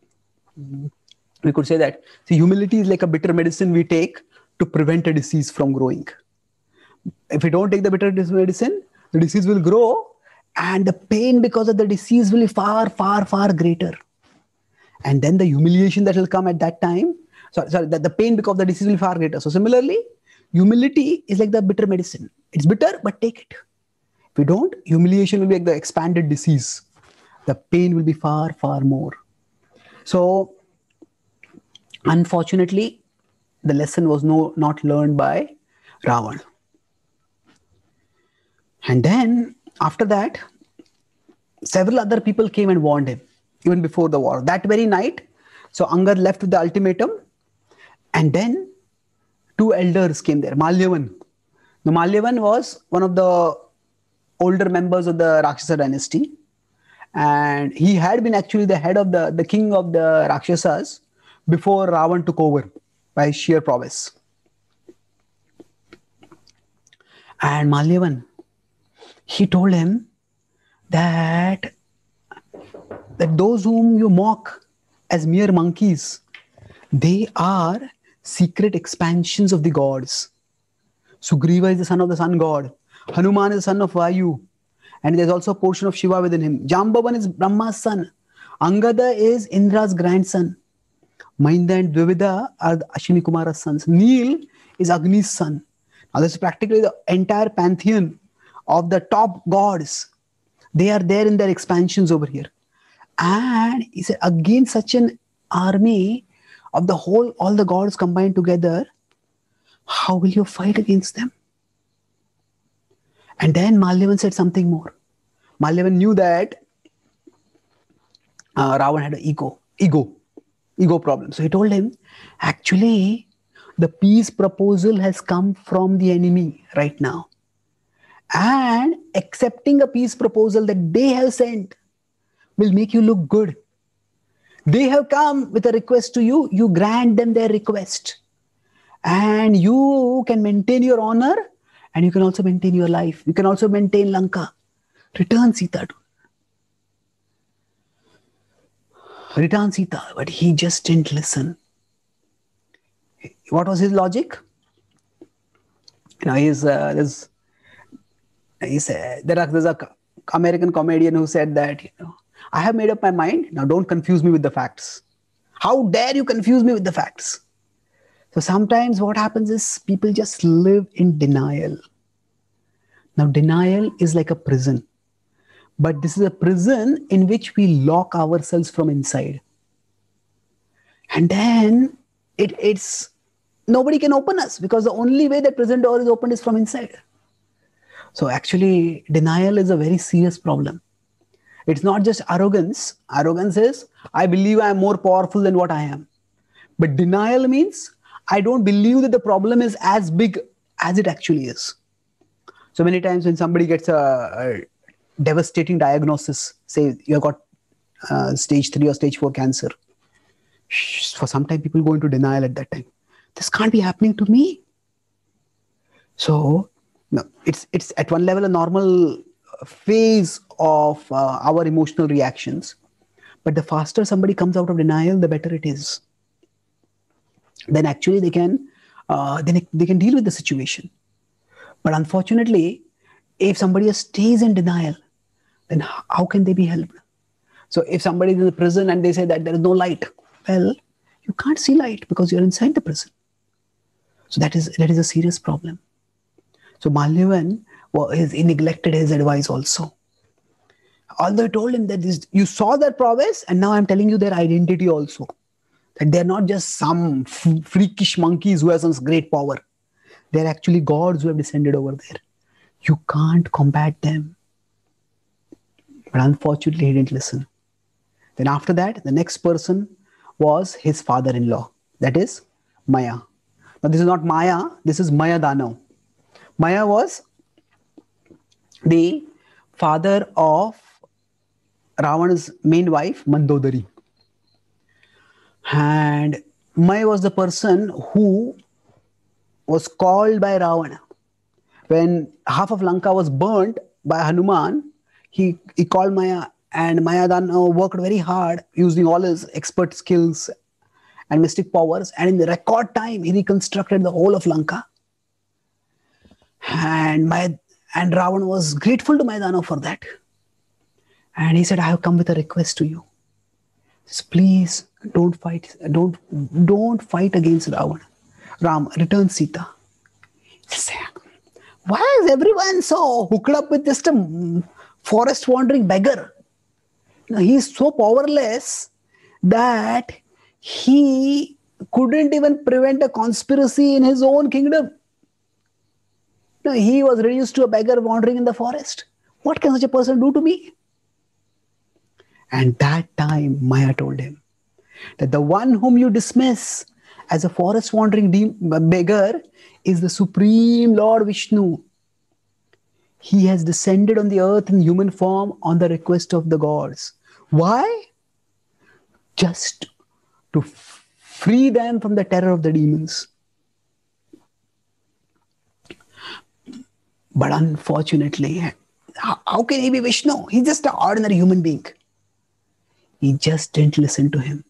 We could say that. See, humility is like a bitter medicine we take to prevent a disease from growing. If we don't take the bitter medicine, the disease will grow and the pain because of the disease will be far, far, far greater. And then the humiliation that will come at that time, the pain because of the disease will be far greater. So similarly, humility is like the bitter medicine. It's bitter, but take it. If we don't, humiliation will be like the expanded disease. The pain will be far, far more. So, unfortunately, the lesson was not learned by Ravan. And then, after that, several other people came and warned him, even before the war. That very night, so Angad left with the ultimatum, and then 2 elders came there. Malyavan. Now, Malyavan was one of the older members of the Rakshasa dynasty. And he had been actually the head of the king of the Rakshasas before Ravan took over by sheer prowess. And Malyavan, he told him that those whom you mock as mere monkeys, they are secret expansions of the gods. Sugriva is the son of the sun god. Hanuman is the son of Vayu. And there's also a portion of Shiva within him. Jambavan is Brahma's son. Angada is Indra's grandson. Mahinda and Dvivida are Ashwini Kumara's sons. Neel is Agni's son. Now this is practically the entire pantheon of the top gods. They are there in their expansions over here. And he said, against such an army of all the gods combined together, how will you fight against them? And then Malyavan said something more. Malyavan knew that Ravan had an ego problem. So he told him, actually, the peace proposal has come from the enemy right now. And accepting a peace proposal that they have sent will make you look good. They have come with a request to you. You grant them their request. And you can maintain your honor. And you can also maintain your life. You can also maintain Lanka. Return Sita. Return Sita. But he just didn't listen. What was his logic? There's an American comedian who said that, I have made up my mind. Now don't confuse me with the facts. How dare you confuse me with the facts? So sometimes what happens is people just live in denial. Now denial is like a prison. But this is a prison in which we lock ourselves from inside. And then it's nobody can open us because the only way that prison door is opened is from inside. So actually denial is a very serious problem. It's not just arrogance. Arrogance is, I believe I am more powerful than what I am. But denial means, I don't believe that the problem is as big as it actually is. So many times when somebody gets a devastating diagnosis, say you have got stage 3 or stage 4 cancer. For some time, people go into denial at that time. This can't be happening to me. So no, it's at one level a normal phase of our emotional reactions. But the faster somebody comes out of denial, the better it is. Then actually they can deal with the situation. But unfortunately, if somebody stays in denial, then how can they be helped? So if somebody is in the prison and they say that there is no light, well, you can't see light because you're inside the prison. So that is a serious problem. So Malyavan, he neglected his advice also. Although I told him that you saw their prowess, and now I'm telling you their identity also. That they're not just some freakish monkeys who have some great power. They're actually gods who have descended over there. You can't combat them. But unfortunately, he didn't listen. Then after that, the next person was his father-in-law. That is Maya. Now this is not Maya, this is Maya Danav. Maya was the father of Ravana's main wife, Mandodari. And Maya was the person who was called by Ravana. When half of Lanka was burnt by Hanuman, he called Maya, and Maya Danav worked very hard using all his expert skills and mystic powers, and in the record time, he reconstructed the whole of Lanka. And Ravana was grateful to Maya Danav for that. And he said, I have come with a request to you. Says, please don't fight against Ravana. Ram, return Sita. Says, why is everyone so hooked up with just a forest wandering beggar? He is so powerless that he couldn't even prevent a conspiracy in his own kingdom. He was reduced to a beggar wandering in the forest. What can such a person do to me? And that time Maya told him that the one whom you dismiss as a forest wandering beggar is the Supreme Lord Vishnu. He has descended on the earth in human form on the request of the gods. Why? Just to free them from the terror of the demons. But unfortunately, how can he be Vishnu? He's just an ordinary human being. He just didn't listen to him.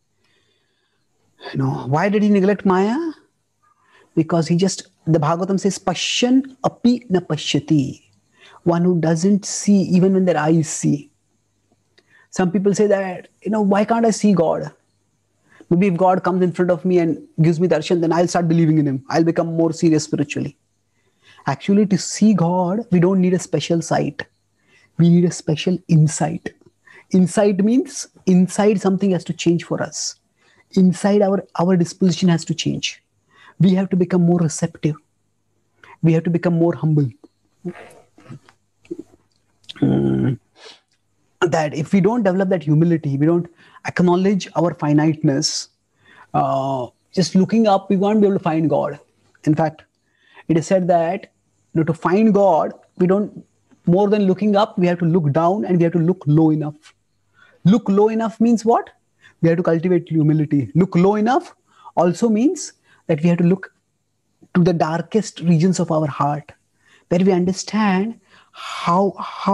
Why did he neglect Maya? Because the Bhagavatam says, Pashyan api na pashyati. One who doesn't see even when their eyes see. Some people say that, why can't I see God? Maybe if God comes in front of me and gives me darshan, then I'll start believing in him. I'll become more serious spiritually. Actually, to see God, we don't need a special sight. We need a special insight. Insight means inside something has to change for us. Inside our disposition has to change. We have to become more receptive. We have to become more humble. That if we don't develop that humility, we don't acknowledge our finiteness, just looking up, we won't be able to find God. In fact, it is said that to find God, we don't, more than looking up, we have to look down and we have to look low enough. Look low enough means what? We have to cultivate humility. Look low enough also means that we have to look to the darkest regions of our heart, where we understand how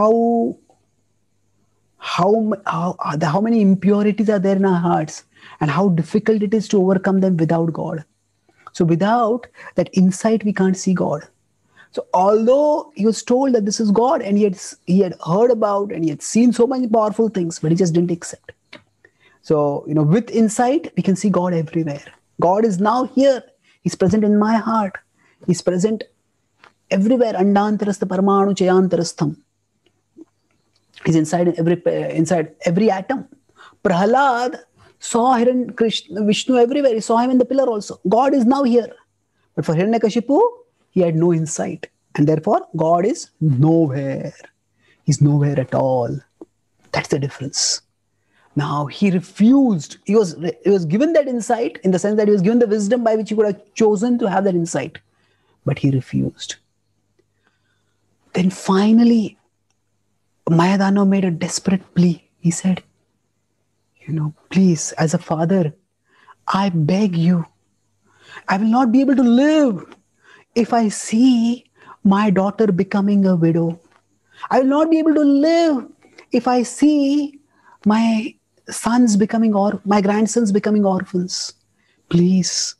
many impurities are there in our hearts and how difficult it is to overcome them without God. So without that insight, we can't see God. So although he was told that this is God, and he had heard about and he had seen so many powerful things, but he just didn't accept. So, with insight, we can see God everywhere. God is now here. He's present in my heart. He's present everywhere. Andantarastha paramanu chayantarastham. He's inside every atom. Prahlad saw Vishnu everywhere. He saw him in the pillar also. God is now here. But for Hiranyakashipu, he had no insight. And therefore, God is nowhere. He's nowhere at all. That's the difference. Now, he refused. He was given that insight in the sense that he was given the wisdom by which he could have chosen to have that insight. But he refused. Then finally, Mayadano made a desperate plea. He said, please, as a father, I beg you, I will not be able to live if I see my daughter becoming a widow. I will not be able to live if I see my sons becoming or my grandsons becoming orphans. Please,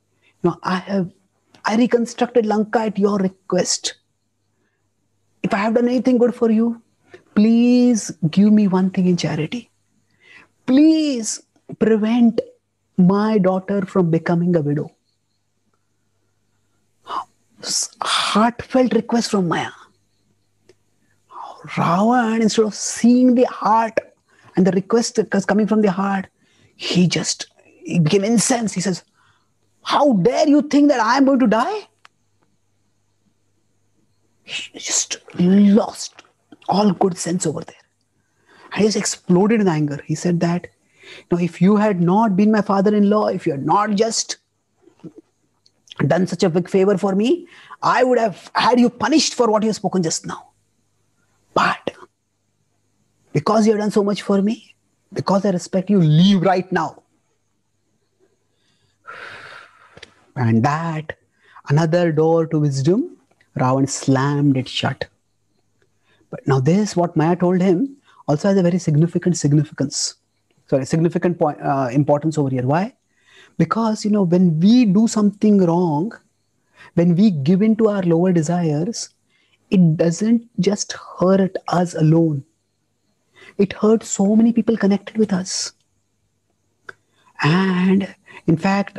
I reconstructed Lanka at your request. If I have done anything good for you, please give me one thing in charity. Please prevent my daughter from becoming a widow. Heartfelt request from Maya. Ravan, instead of seeing the heart and the request coming from the heart, he became incensed. He says, how dare you think that I am going to die? He just lost all good sense over there. And he just exploded in anger. He said that, if you had not been my father-in-law, if you had not just done such a big favor for me, I would have had you punished for what you have spoken just now. But because you have done so much for me, because I respect you, leave right now. And that, another door to wisdom, Ravan slammed it shut. But now this, what Maya told him, also has a very significant importance over here. Why? Because, when we do something wrong, when we give in to our lower desires, it doesn't just hurt us alone. It hurts so many people connected with us. And in fact,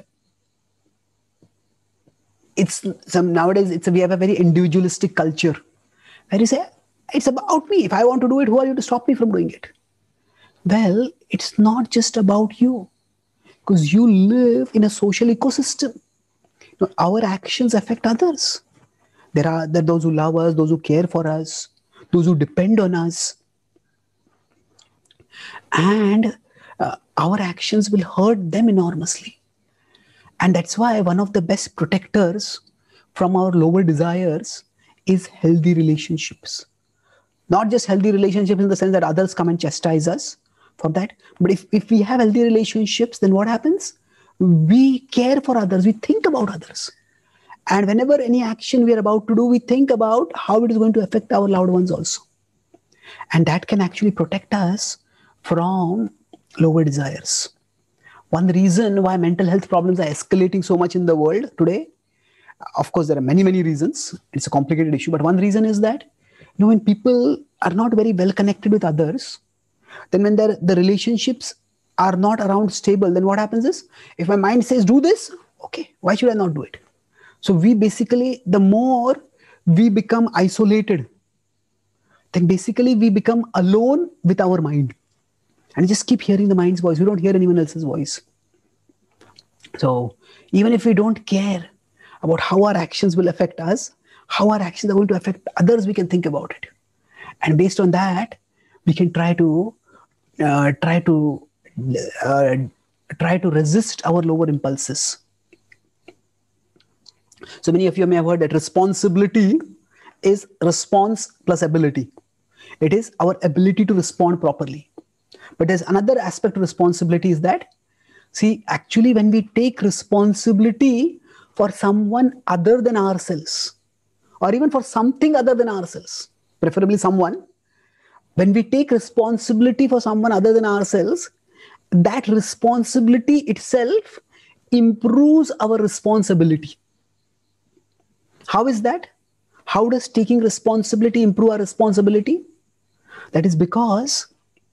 nowadays we have a very individualistic culture where you say, it's about me. If I want to do it, who are you to stop me from doing it? Well, it's not just about you, because you live in a social ecosystem. Our actions affect others. There are those who love us, those who care for us, those who depend on us. And our actions will hurt them enormously. And that's why one of the best protectors from our lower desires is healthy relationships. Not just healthy relationships in the sense that others come and chastise us for that. But if we have healthy relationships, then what happens? We care for others. We think about others. And whenever any action we are about to do, we think about how it is going to affect our loved ones also. And that can actually protect us from lower desires. One reason why mental health problems are escalating so much in the world today, of course, there are many, many reasons. It's a complicated issue. But one reason is that, when people are not very well connected with others, then when the relationships are not around stable, then what happens is, if my mind says, do this, okay, why should I not do it? So we basically, the more we become isolated, then basically we become alone with our mind. And just keep hearing the mind's voice. We don't hear anyone else's voice. So even if we don't care about how our actions will affect us, how our actions are going to affect others, we can think about it. And based on that, we can try to resist our lower impulses. So many of you may have heard that responsibility is response plus ability. It is our ability to respond properly. But there's another aspect of responsibility is that, see, actually when we take responsibility for someone other than ourselves, or even for something other than ourselves, preferably someone, when we take responsibility for someone other than ourselves, that responsibility itself improves our responsibility. How is that? How does taking responsibility improve our responsibility? That is because,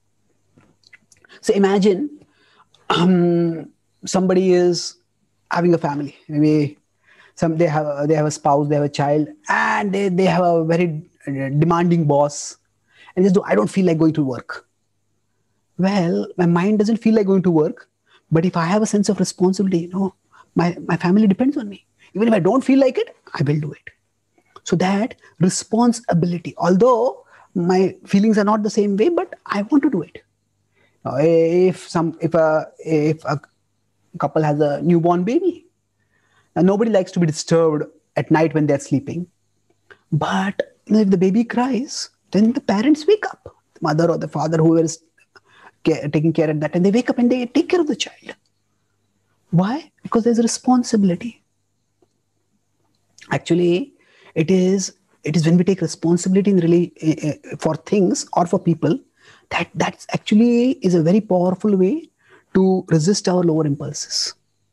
so imagine somebody is having a family. Maybe they have a spouse, they have a child, and they have a very demanding boss. And I don't feel like going to work. Well, my mind doesn't feel like going to work, but if I have a sense of responsibility, my family depends on me. Even if I don't feel like it, I will do it. So that responsibility, although my feelings are not the same way, but I want to do it. If a couple has a newborn baby, now nobody likes to be disturbed at night when they're sleeping. But if the baby cries, then the parents wake up, the mother or the father, whoever is taking care of that, and they wake up and they take care of the child. Why? Because there's a responsibility. Actually, it is when we take responsibility in really for things or for people, that actually is a very powerful way to resist our lower impulses.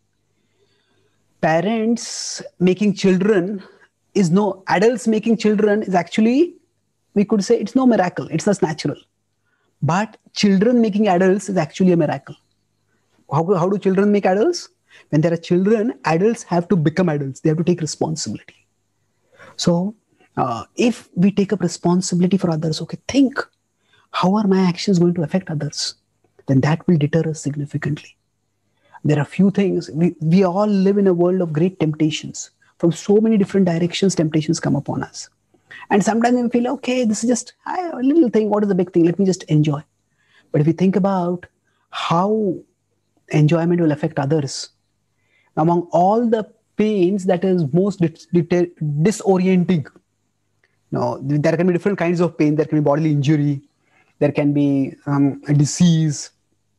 Parents making children is no, adults making children is actually, we could say it's no miracle, it's not natural. But children making adults is actually a miracle. How do children make adults? When there are children, adults have to become adults. They have to take responsibility. So if we take up responsibility for others, okay, think, how are my actions going to affect others? Then that will deter us significantly. There are few things. We all live in a world of great temptations. From so many different directions, temptations come upon us. And sometimes we feel, okay, this is just a little thing. What is the big thing? Let me just enjoy. But if you think about how enjoyment will affect others, among all the pains that is most disorienting, there can be different kinds of pain. There can be bodily injury. There can be a disease.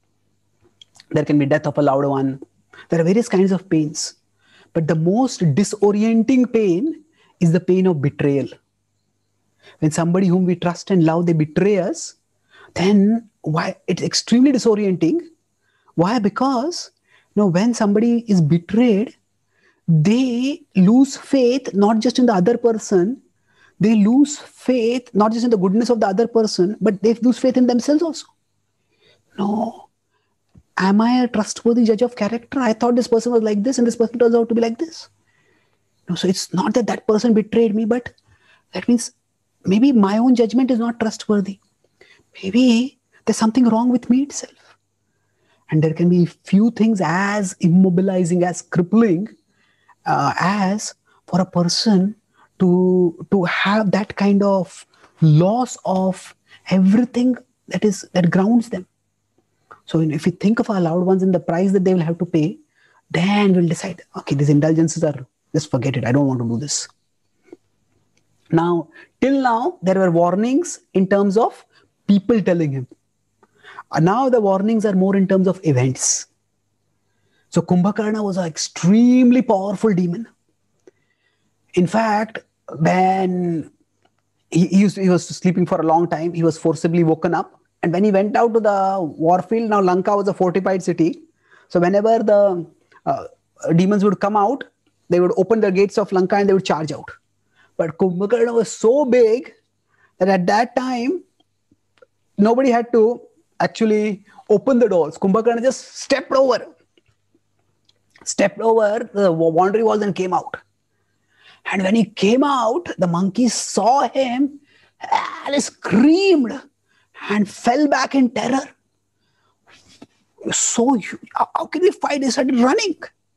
There can be death of a loved one. There are various kinds of pains. But the most disorienting pain is the pain of betrayal. When somebody whom we trust and love, they betray us, then why it's extremely disorienting. Why? Because when somebody is betrayed, they lose faith not just in the other person, they lose faith not just in the goodness of the other person, but they lose faith in themselves also. No. Am I a trustworthy judge of character? I thought this person was like this and this person turns out to be like this. No, so it's not that that person betrayed me, but that means maybe my own judgment is not trustworthy. Maybe there's something wrong with me itself. And there can be few things as immobilizing, as crippling, as for a person to have that kind of loss of everything that grounds them. So if we think of our loved ones and the price that they will have to pay, then we'll decide, okay, these indulgences are, just forget it. I don't want to do this. Now, till now, there were warnings in terms of people telling him. Now the warnings are more in terms of events. So Kumbhakarna was an extremely powerful demon. In fact, when he was sleeping for a long time, he was forcibly woken up. And when he went out to the warfield, now Lanka was a fortified city. So whenever the demons would come out, they would open the gates of Lanka and they would charge out. But Kumbhakarna was so big that at that time, nobody had to actually open the doors. Kumbhakarna just stepped over the boundary walls and came out. And when he came out, the monkeys saw him and they screamed and fell back in terror. So, how can we fight? They started running.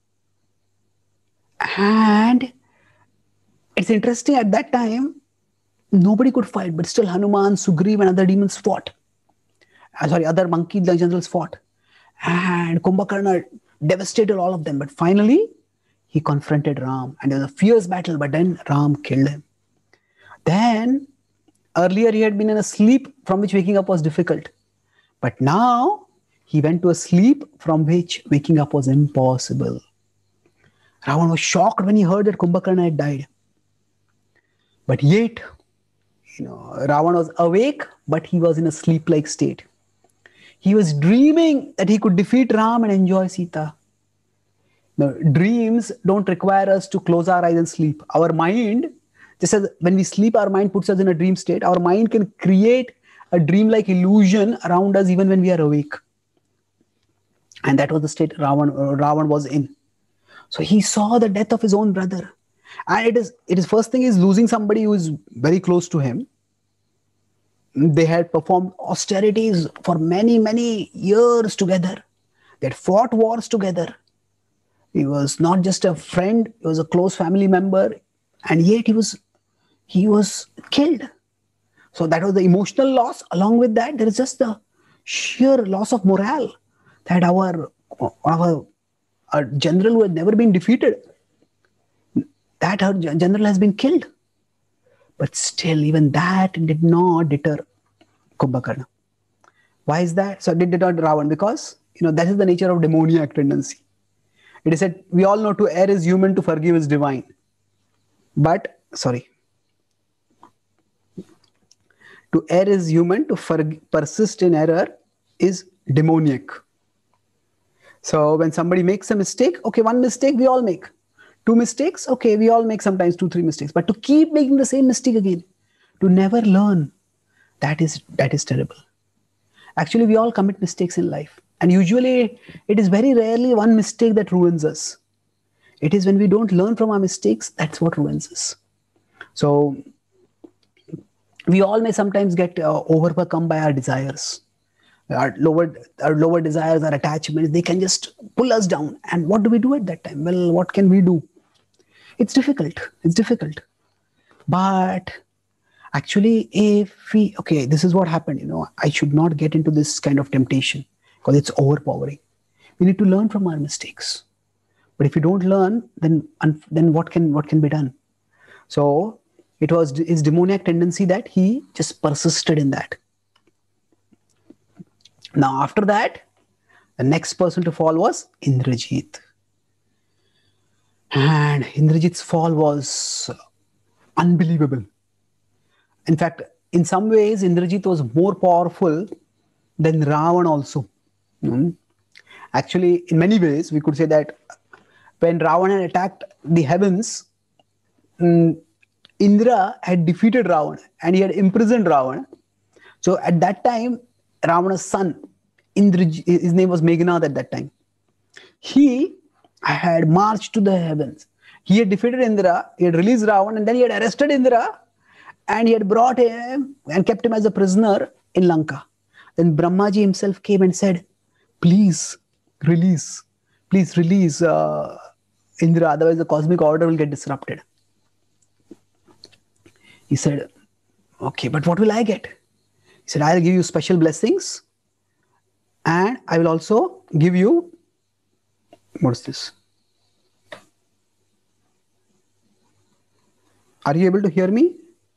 And it's interesting, at that time, nobody could fight, but still Hanuman, Sugriv, and other demons fought. Other monkey generals fought. And Kumbhakarna devastated all of them. But finally, he confronted Ram. And there was a fierce battle, but then Ram killed him. Then, earlier he had been in a sleep from which waking up was difficult. But now, he went to a sleep from which waking up was impossible. Ravan was shocked when he heard that Kumbhakarna had died. But yet, Ravan was awake, but he was in a sleep-like state. He was dreaming that he could defeat Ram and enjoy Sita. Now, dreams don't require us to close our eyes and sleep. Our mind, just as when we sleep, our mind puts us in a dream state. Our mind can create a dream-like illusion around us even when we are awake. And that was the state Ravan was in. So he saw the death of his own brother. And it is first thing is losing somebody who is very close to him. They had performed austerities for many, many years together. They had fought wars together. He was not just a friend, he was a close family member, and yet he was killed. So that was the emotional loss. Along with that, there is just the sheer loss of morale that our general who had never been defeated, that our general has been killed. But still, even that did not deter Kumbhakarna. Why is that? So it did not Ravan, because that is the nature of demoniac tendency. It is said, we all know to err is human, to forgive is divine. But, to err is human, to persist in error is demoniac. So when somebody makes a mistake, okay, one mistake we all make. Two mistakes, okay, we all make sometimes 2-3 mistakes. But to keep making the same mistake again, to never learn, that is terrible. Actually, we all commit mistakes in life. And usually, it is very rarely one mistake that ruins us. It is when we don't learn from our mistakes, that's what ruins us. So, we all may sometimes get overcome by our desires. Our lower desires, our attachments, they can just pull us down. And what do we do at that time? Well, what can we do? It's difficult. But actually, this is what happened. I should not get into this kind of temptation because it's overpowering. We need to learn from our mistakes. But if you don't learn, then what can be done? So it was his demoniac tendency that he just persisted in that. Now, after that, the next person to fall was Indrajit. And Indrajit's fall was unbelievable. In fact, in some ways, Indrajit was more powerful than Ravan also. Actually, in many ways, we could say that when Ravan had attacked the heavens, Indra had defeated Ravan and he had imprisoned Ravan. So at that time, Ravana's son, his name was Meghnad at that time. He had marched to the heavens. He had defeated Indra, he had released Ravan, and then he had arrested Indra, and he had brought him and kept him as a prisoner in Lanka. Then Brahmaji himself came and said, please release Indra, otherwise the cosmic order will get disrupted. He said, okay, but what will I get? He said, I'll give you special blessings and I will also give you, what's this? Are you able to hear me?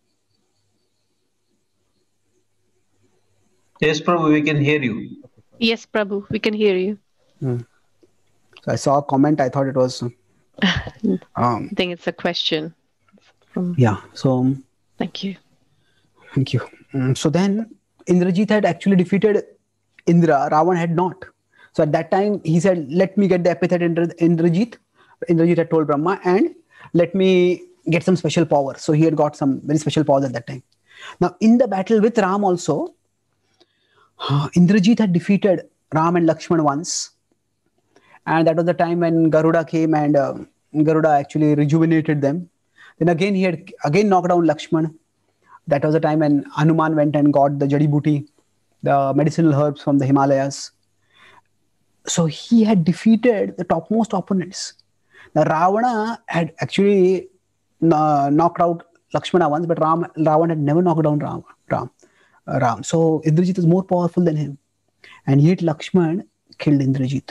Yes, Prabhu, we can hear you. Yes, Prabhu, we can hear you. So I saw a comment. I thought it was. I think it's a question. Yeah. So. Thank you. Thank you. So then Indrajit had actually defeated Indra. Ravan had not. So at that time he said, "Let me get the epithet Indrajit." Indrajit had told Brahma, and let me get some special power. So he had got some very special powers at that time. Now in the battle with Ram also, Indrajit had defeated Ram and Lakshman once. And that was the time when Garuda came and Garuda actually rejuvenated them. Then again, he had knocked down Lakshman. That was the time when Hanuman went and got the Jadi Booty, the medicinal herbs from the Himalayas. So he had defeated the topmost opponents. Now Ravana had actually knocked out Lakshmana once, but Ravan had never knocked down Ram. So Indrajit is more powerful than him. And yet Lakshman killed Indrajit.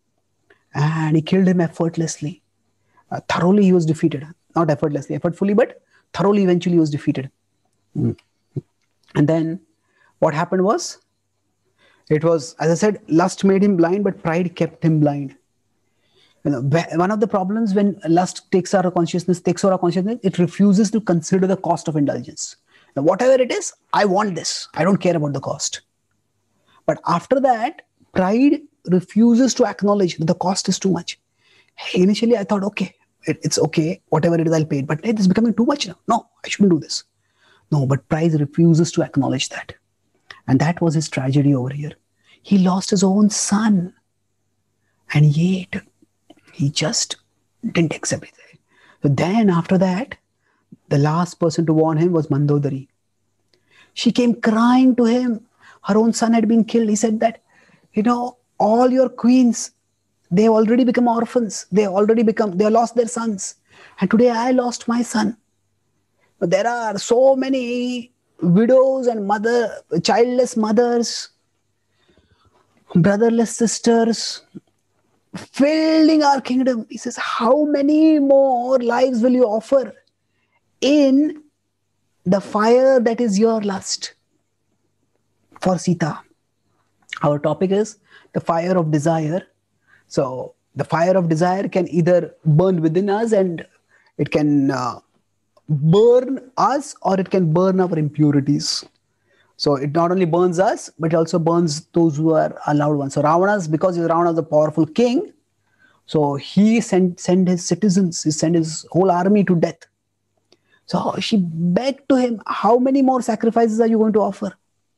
And he killed him effortlessly. Thoroughly he was defeated. Not effortlessly, effortfully, but thoroughly eventually he was defeated. And then what happened was, it was, as I said, lust made him blind, but pride kept him blind. One of the problems when lust takes over our consciousness, it refuses to consider the cost of indulgence. Now, whatever it is, I want this. I don't care about the cost. But after that, pride refuses to acknowledge that the cost is too much. Hey, initially, I thought, okay, it's okay. Whatever it is, I'll pay it. But it's becoming too much now. No, I shouldn't do this. No, but pride refuses to acknowledge that. And that was his tragedy over here. He lost his own son. And yet, he just didn't accept it. So then after that, the last person to warn him was Mandodari. She came crying to him. Her own son had been killed. He said that, all your queens, they have already become orphans. They lost their sons. And today I lost my son. There are so many widows and childless mothers, brotherless sisters, filling our kingdom. He says, how many more lives will you offer in the fire that is your lust for Sita. Our topic is the fire of desire. So the fire of desire can either burn within us and it can burn us, or it can burn our impurities. So it not only burns us, but it also burns those who are our loved ones. So Ravana, because Ravana is a powerful king, so he sent his citizens, he sent his whole army to death. So she begged to him, how many more sacrifices are you going to offer?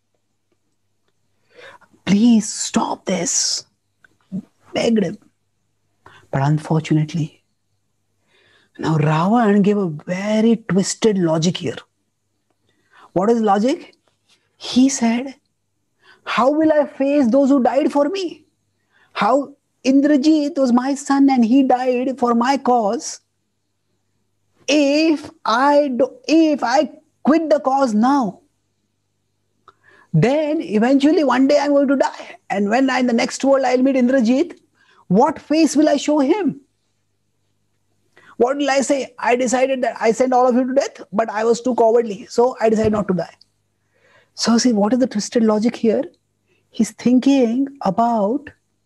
Please stop this. Begged him. But unfortunately, now Ravana gave a very twisted logic here. What is logic? He said, how will I face those who died for me? How Indrajit was my son and he died for my cause. If I quit the cause now, then eventually one day I'm going to die. And when in the next world I'll meet Indrajit, what face will I show him? What will I say? I decided that I sent all of you to death, but I was too cowardly. So I decided not to die. So see, what is the twisted logic here? He's thinking about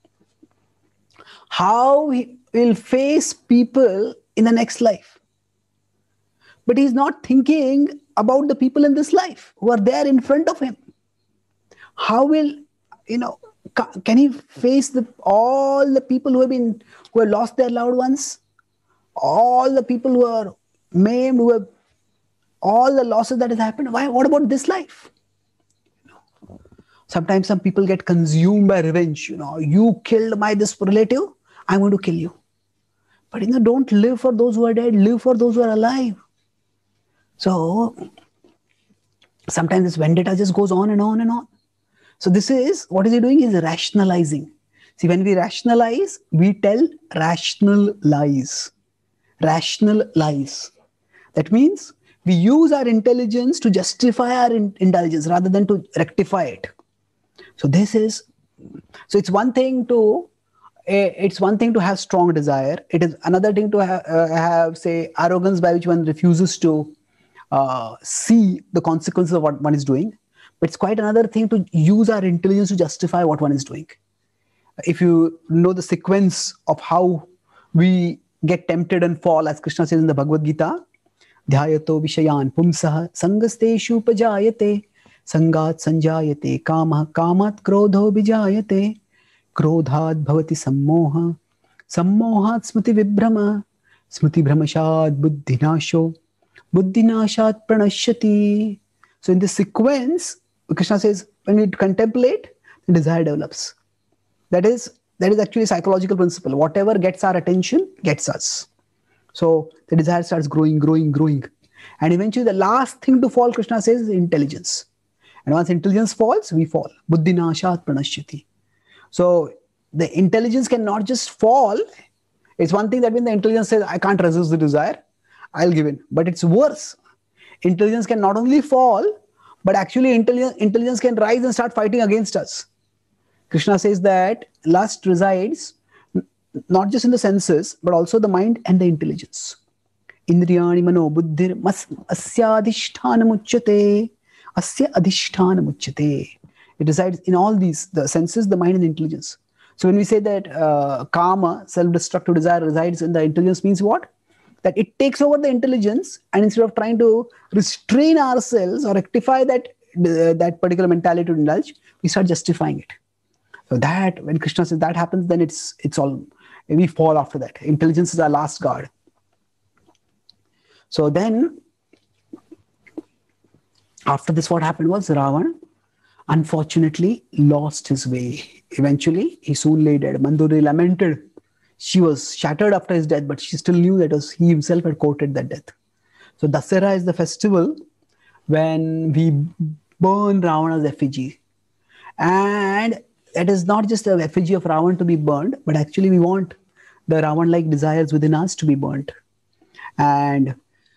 how he will face people in the next life. But he's not thinking about the people in this life who are there in front of him. How will, can he face all the people who have lost their loved ones? All the people who are maimed, who have all the losses that has happened. Why? What about this life? Sometimes some people get consumed by revenge. You killed this relative, I'm going to kill you. But don't live for those who are dead, live for those who are alive. So sometimes this vendetta just goes on and on and on. So this is, what is he doing? He's rationalizing. See, when we rationalize, we tell rational lies. Rational lies. That means we use our intelligence to justify our intelligence rather than to rectify it. So it's one thing to have strong desire. It is another thing to have say arrogance, by which one refuses to see the consequences of what one is doing. But it's quite another thing to use our intelligence to justify what one is doing. If you know the sequence of how we get tempted and fall, as Krishna says in the Bhagavad Gita, dhyayato vishayan pumsah sangasteshu upajayate sangat sanjayate kamah kamat krodho bijayate krodhat bhavati sammoha sammohat smriti vibhrama smriti bhramashad buddhinasho buddhinashat pranashyati. So in this sequence, Krishna says, when we contemplate, the desire develops. That is actually a psychological principle. Whatever gets our attention gets us. So the desire starts growing. And eventually the last thing to fall, Krishna says, is intelligence. And once intelligence falls, we fall. Buddhinashat pranashyati. So the intelligence cannot just fall. It's one thing that when the intelligence says, I can't resist the desire, I'll give in. But it's worse. Intelligence can not only fall, but actually intelligence can rise and start fighting against us. Krishna says that lust resides not just in the senses, but also the mind and the intelligence. Indriyani mano buddhir asya adhishthanam uchyate. Asya adhishthanam uchyate. It resides in all these, the senses, the mind and the intelligence. So when we say that kama, self-destructive desire, resides in the intelligence, means what? That it takes over the intelligence, and instead of trying to restrain ourselves or rectify that particular mentality to indulge, we start justifying it. So that, when Krishna says that happens, then it's all, we fall after that. Intelligence is our last guard. So then, after this, what happened was Ravana, unfortunately, lost his way. Eventually, he soon lay dead. Manduri lamented. She was shattered after his death, but she still knew that he himself had courted that death. So Dasara is the festival when we burn Ravana's effigy. And that is not just the effigy of Ravan to be burned, but actually we want the Ravan-like desires within us to be burnt. And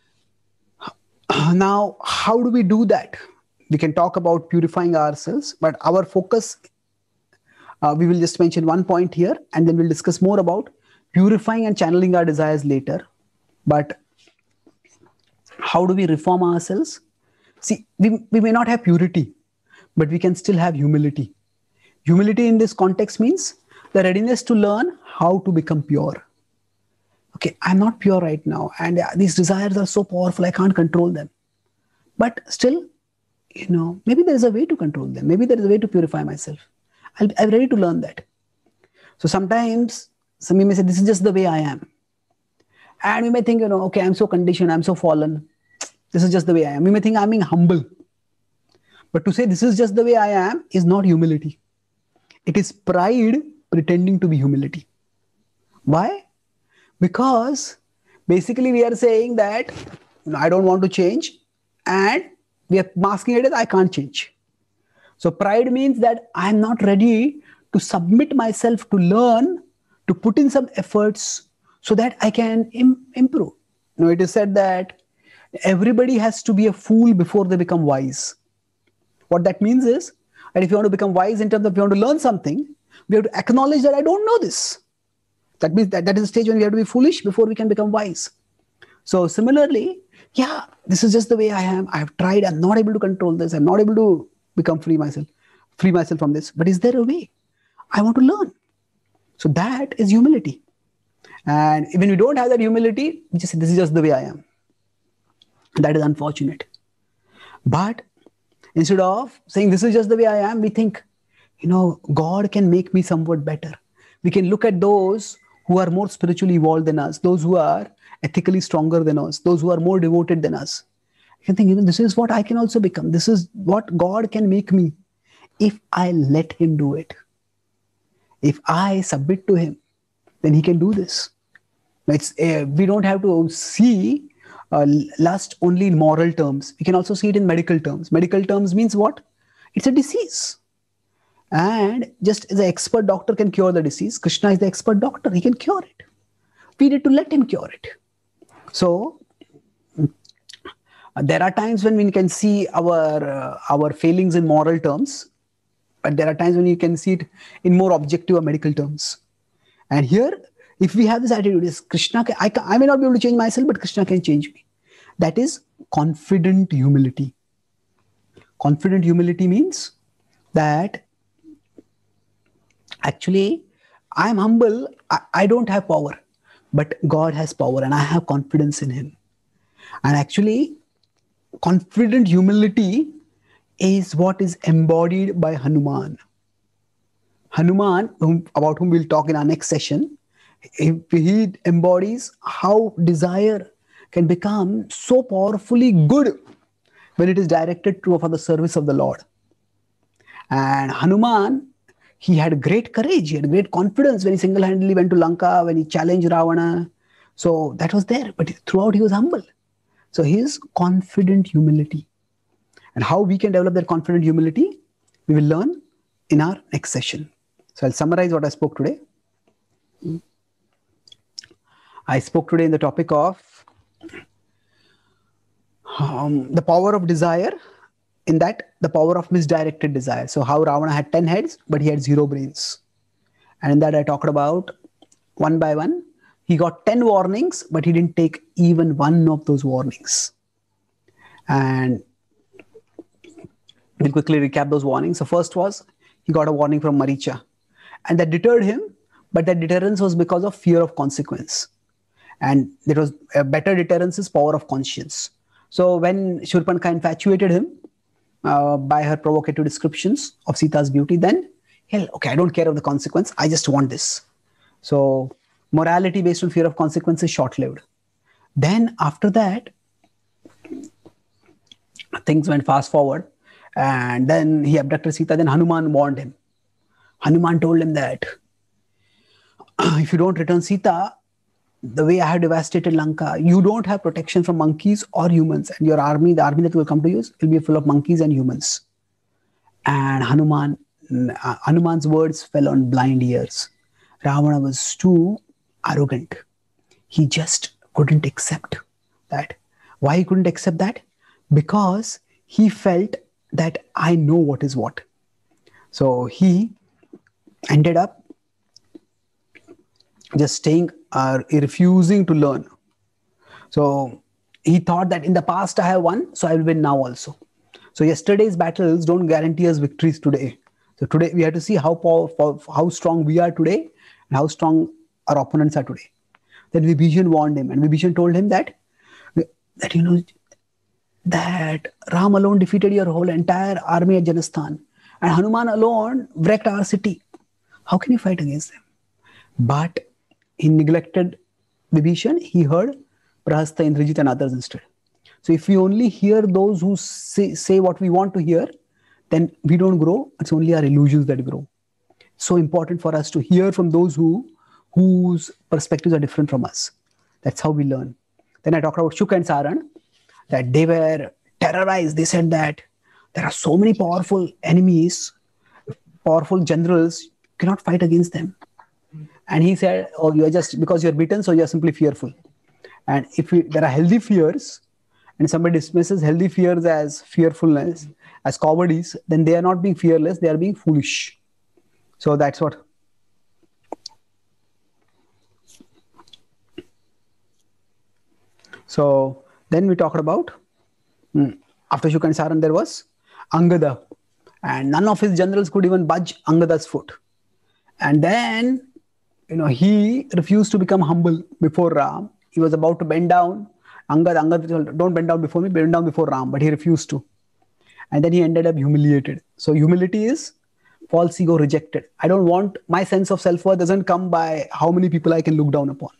now, how do we do that? We can talk about purifying ourselves, but our focus, we will just mention one point here, and then we'll discuss more about purifying and channeling our desires later. But how do we reform ourselves? See, we may not have purity, but we can still have humility. Humility in this context means the readiness to learn how to become pure. Okay, I'm not pure right now, and these desires are so powerful, I can't control them. But still, maybe there is a way to control them. Maybe there is a way to purify myself. I'm ready to learn that. So sometimes some may say, this is just the way I am. And we may think, okay, I'm so conditioned, I'm so fallen. This is just the way I am. We may think I'm being humble. But to say this is just the way I am is not humility. It is pride pretending to be humility. Why? Because basically we are saying that I don't want to change, and we are masking it as I can't change. So pride means that I'm not ready to submit myself to learn, to put in some efforts so that I can improve. It is said that everybody has to be a fool before they become wise. What that means is that if you want to become wise in terms of you want to learn something, we have to acknowledge that I don't know this. That means that is a stage when we have to be foolish before we can become wise. So similarly, yeah, this is just the way I am. I have tried. I'm not able to control this. I'm not able to become free myself from this. But is there a way? I want to learn. So that is humility. And when we don't have that humility, we just say, this is just the way I am. That is unfortunate. But instead of saying this is just the way I am, we think, God can make me somewhat better. We can look at those who are more spiritually evolved than us, those who are ethically stronger than us, those who are more devoted than us. You can think, this is what I can also become. This is what God can make me if I let him do it. If I submit to him, then he can do this. We don't have to see lust only in moral terms. We can also see it in medical terms. Medical terms means what? It's a disease. And just as an expert doctor can cure the disease, Krishna is the expert doctor. He can cure it. We need to let him cure it. So there are times when we can see our failings in moral terms, but there are times when you can see it in more objective or medical terms. And here, if we have this attitude, is Krishna, I may not be able to change myself, but Krishna can change me. That is confident humility. Confident humility means that actually I'm humble, I don't have power, but God has power and I have confidence in him. And actually, confident humility is what is embodied by Hanuman. Hanuman, about whom we'll talk in our next session, he embodies how desire can become so powerfully good when it is directed for the service of the Lord. And Hanuman, he had great courage, he had great confidence when he single-handedly went to Lanka, when he challenged Ravana. So that was there, but throughout he was humble. So his confident humility. And how we can develop that confident humility, we will learn in our next session. So I'll summarize what I spoke today. I spoke today in the topic of the power of desire, in that the power of misdirected desire. So how Ravana had 10 heads, but he had 0 brains. And in that I talked about one by one, he got 10 warnings, but he didn't take even one of those warnings. And we'll quickly recap those warnings. So first was, he got a warning from Maricha. And that deterred him, but that deterrence was because of fear of consequence. And there was a better deterrence is power of conscience. So when Shurpankhah infatuated him by her provocative descriptions of Sita's beauty, then, okay, I don't care of the consequence, I just want this. So morality based on fear of consequence is short-lived. Then after that, things went fast forward, and then he abducted Sita. Then Hanuman warned him. Hanuman told him that if you don't return Sita, the way I have devastated Lanka, you don't have protection from monkeys or humans, and your army, the army that will come to you, will be full of monkeys and humans. And Hanuman's words fell on blind ears. Ravana was too arrogant. He just couldn't accept that. Why he couldn't accept that? Because he felt that I know what is what. So he ended up just staying, refusing to learn. So he thought that in the past I have won, so I will win now also. So yesterday's battles don't guarantee us victories today. So today we have to see how powerful, how strong we are today and how strong our opponents are today. Then Vibhishan warned him, and Vibhishan told him that that Ram alone defeated your whole entire army at Janasthan, and Hanuman alone wrecked our city. How can you fight against them? But he neglected Vibhishan. He heard Prahasta, Indrajit, and others instead. So if we only hear those who say what we want to hear, then we don't grow. It's only our illusions that grow. So important for us to hear from those whose perspectives are different from us. That's how we learn. Then I talked about Shuk and Saran, that they were terrorized. They said that there are so many powerful enemies, powerful generals, you cannot fight against them. And he said, oh, you are just, because you're beaten, so you're simply fearful. And if there are healthy fears, and somebody dismisses healthy fears as fearfulness, as cowardice, then they are not being fearless, they are being foolish. So that's what. So then we talked about, after Shuk and Saran, there was Angada. And none of his generals could even budge Angada's foot. And then, he refused to become humble before Ram. He was about to bend down. Angad told, don't bend down before me, bend down before Ram. But he refused to. And then he ended up humiliated. So humility is false ego rejected. I don't want, my sense of self-worth doesn't come by how many people I can look down upon.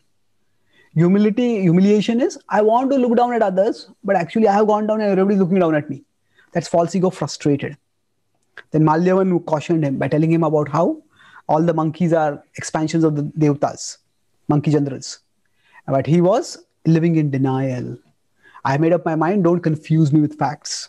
Humiliation is, I want to look down at others, but actually I have gone down and everybody's looking down at me. That's false ego frustrated. Then Malyavan cautioned him by telling him about how all the monkeys are expansions of the Devtas, monkey generals. But he was living in denial. I made up my mind, don't confuse me with facts.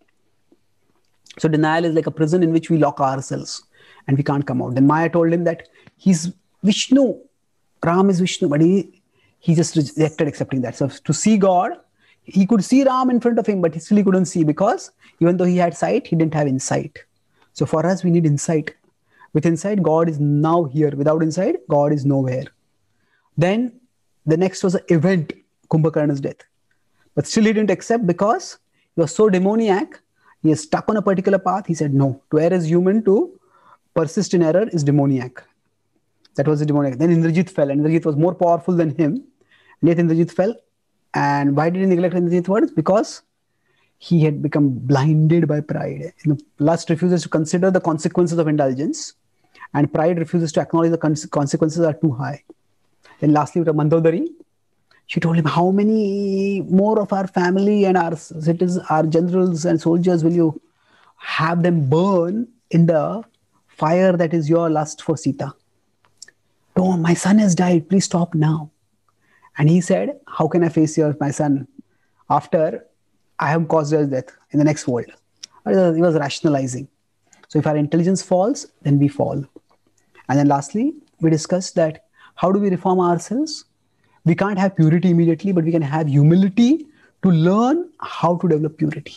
So denial is like a prison in which we lock ourselves and we can't come out. Then Maya told him that he's Vishnu, Ram is Vishnu, but he just rejected accepting that. So to see God, he could see Ram in front of him, but he couldn't see, because even though he had sight, he didn't have insight. So for us, we need insight. With insight, God is now here. Without insight, God is nowhere. Then the next was an event, Kumbhakarna's death. But still he didn't accept, because he was so demoniac. He is stuck on a particular path. He said, no, to err is human, to persist in error is demoniac. That was the demoniac. Then Indrajit fell. And Indrajit was more powerful than him. And yet Indrajit fell. And why did he neglect Indrajit's words? Because he had become blinded by pride. Lust refuses to consider the consequences of indulgence. And pride refuses to acknowledge the consequences are too high. Then lastly, with Mandodari, she told him, how many more of our family and our citizens, our generals and soldiers will you have them burn in the fire that is your lust for Sita? No, my son has died. Please stop now. And he said, how can I face my son after I have caused his death in the next world? He was rationalizing. So if our intelligence falls, then we fall. And then lastly, we discussed that how do we reform ourselves? We can't have purity immediately, but we can have humility to learn how to develop purity.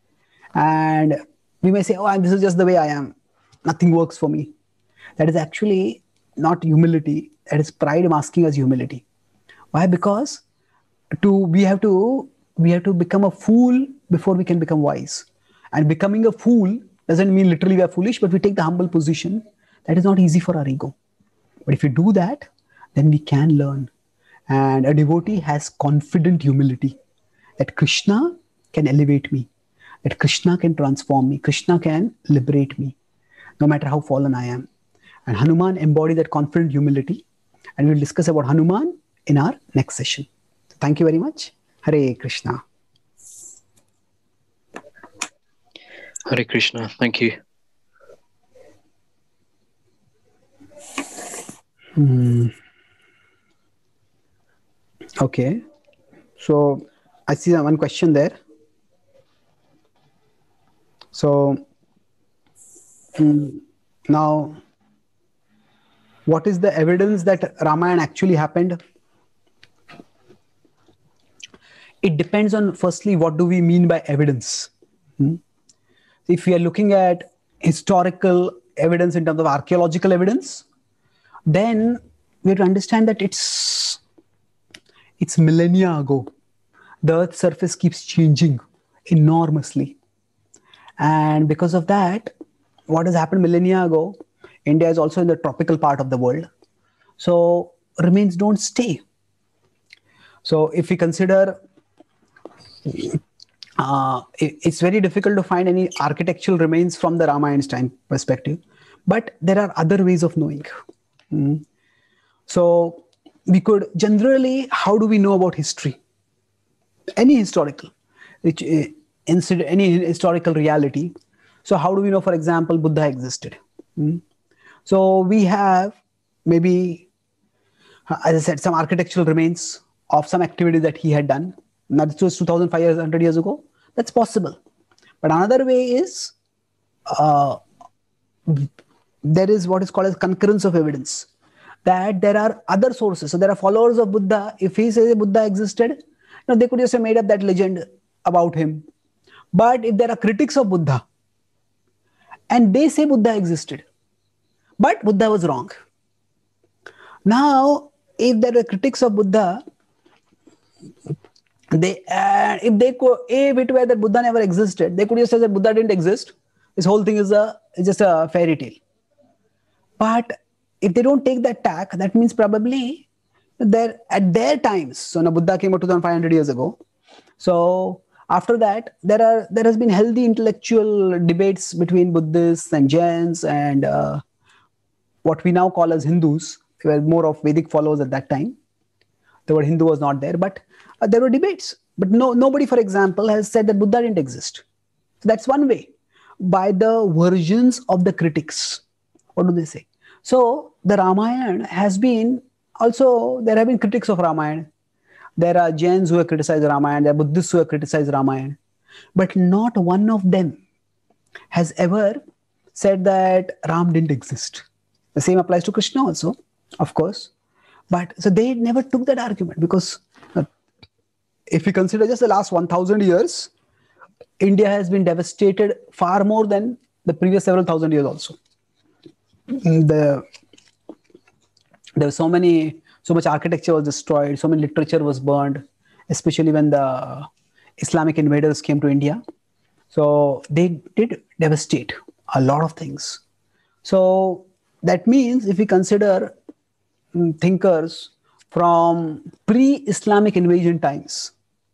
And we may say, oh, this is just the way I am. Nothing works for me. That is actually not humility. That is pride masking as humility. Why? Because we have to become a fool before we can become wise. And becoming a fool doesn't mean literally we are foolish, but we take the humble position. That is not easy for our ego. But if we do that, then we can learn. And a devotee has confident humility that Krishna can elevate me, that Krishna can transform me, Krishna can liberate me, no matter how fallen I am. And Hanuman embodied that confident humility. And we'll discuss about Hanuman in our next session. So thank you very much. Hare Krishna. Hare Krishna. Thank you. Okay. So I see one question there. So now, what is the evidence that Ramayana actually happened? It depends on, firstly, what do we mean by evidence? If we are looking at historical evidence in terms of archaeological evidence, then we have to understand that it's millennia ago. The Earth's surface keeps changing enormously. And because of that, what has happened millennia ago, India is also in the tropical part of the world. So remains don't stay. So if we consider, it's very difficult to find any architectural remains from the Ramayan's time perspective, but there are other ways of knowing. So we could generally, how do we know about history? Any historical, incident, any historical reality. So how do we know, for example, Buddha existed? So we have maybe, as I said, some architectural remains of some activity that he had done. Now, this was 2,500 years ago. That's possible. But another way is, there is what is called as concurrence of evidence, that there are other sources. So there are followers of Buddha. If he says Buddha existed, they could just have made up that legend about him. But if there are critics of Buddha and they say Buddha existed, but Buddha was wrong. Now, if there are critics of Buddha, if it were that Buddha never existed, they could just say that Buddha didn't exist. This whole thing is just a fairy tale. But if they don't take that tack, that means probably at their times. So now Buddha came out 2,500 years ago. So after that, there has been healthy intellectual debates between Buddhists and Jains and what we now call as Hindus. They were more of Vedic followers at that time. The word Hindu was not there, but there were debates. But nobody, for example, has said that Buddha didn't exist. So that's one way, by the versions of the critics. What do they say? So the Ramayana has been also, there have been critics of Ramayana. There are Jains who have criticized Ramayana. There are Buddhists who have criticized Ramayana. But not one of them has ever said that Ram didn't exist. The same applies to Krishna also, of course. But so they never took that argument, because if we consider just the last 1,000 years, India has been devastated far more than the previous several thousand years also. There was so much architecture was destroyed, so much literature was burned, especially when the Islamic invaders came to India. So they did devastate a lot of things. So that means if we consider thinkers from pre-Islamic invasion times,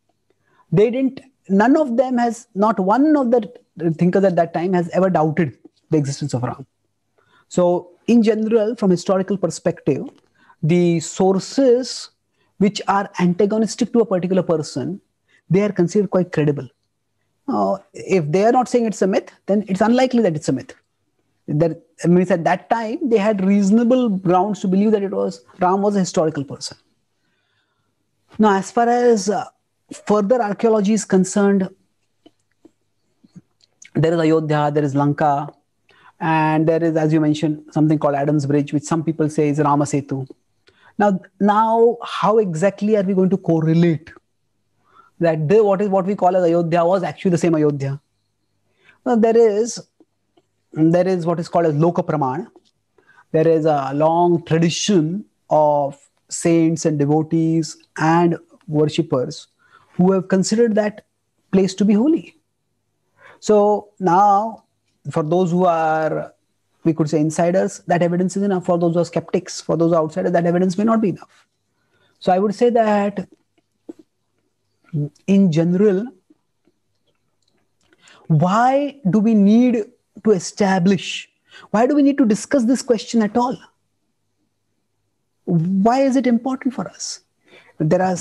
none of them has, not one of the thinkers at that time has ever doubted the existence of Ram. So in general, from historical perspective, the sources which are antagonistic to a particular person, they are considered quite credible. If they are not saying it's a myth, then it's unlikely that it's a myth. That means at that time, they had reasonable grounds to believe that Ram was a historical person. Now, as far as further archaeology is concerned, there is Ayodhya, there is Lanka, and there is, as you mentioned, something called Adam's Bridge, which some people say is Rama Setu. Now, how exactly are we going to correlate that what we call as Ayodhya was actually the same Ayodhya? Well, there is what is called as Loka Pramana. There is a long tradition of saints and devotees and worshippers who have considered that place to be holy. So now, for those who are, we could say, insiders, that evidence is enough. For those who are skeptics, for those outsiders, that evidence may not be enough. So I would say that in general, why do we need to establish, why do we need to discuss this question at all? Why is it important for us? There are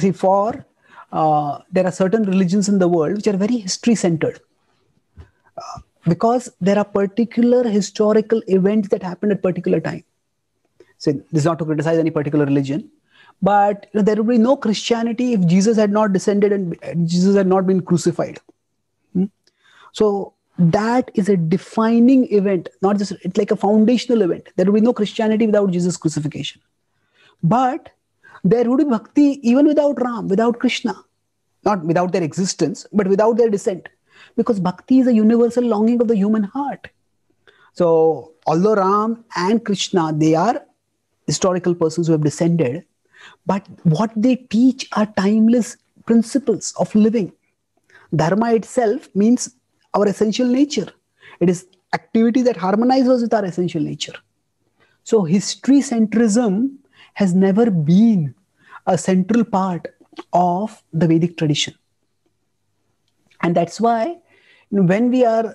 certain religions in the world which are very history-centered. Because there are particular historical events that happened at particular time. So this is not to criticize any particular religion, but there would be no Christianity if Jesus had not descended and Jesus had not been crucified. So that is a defining event, not just, it's like a foundational event. There would be no Christianity without Jesus' crucifixion. But there would be bhakti even without Ram, without Krishna. Not without their existence, but without their descent. Because bhakti is a universal longing of the human heart. So although Ram and Krishna, they are historical persons who have descended, but what they teach are timeless principles of living. Dharma itself means our essential nature. It is activity that harmonizes with our essential nature. So history centrism has never been a central part of the Vedic tradition. And that's why when we are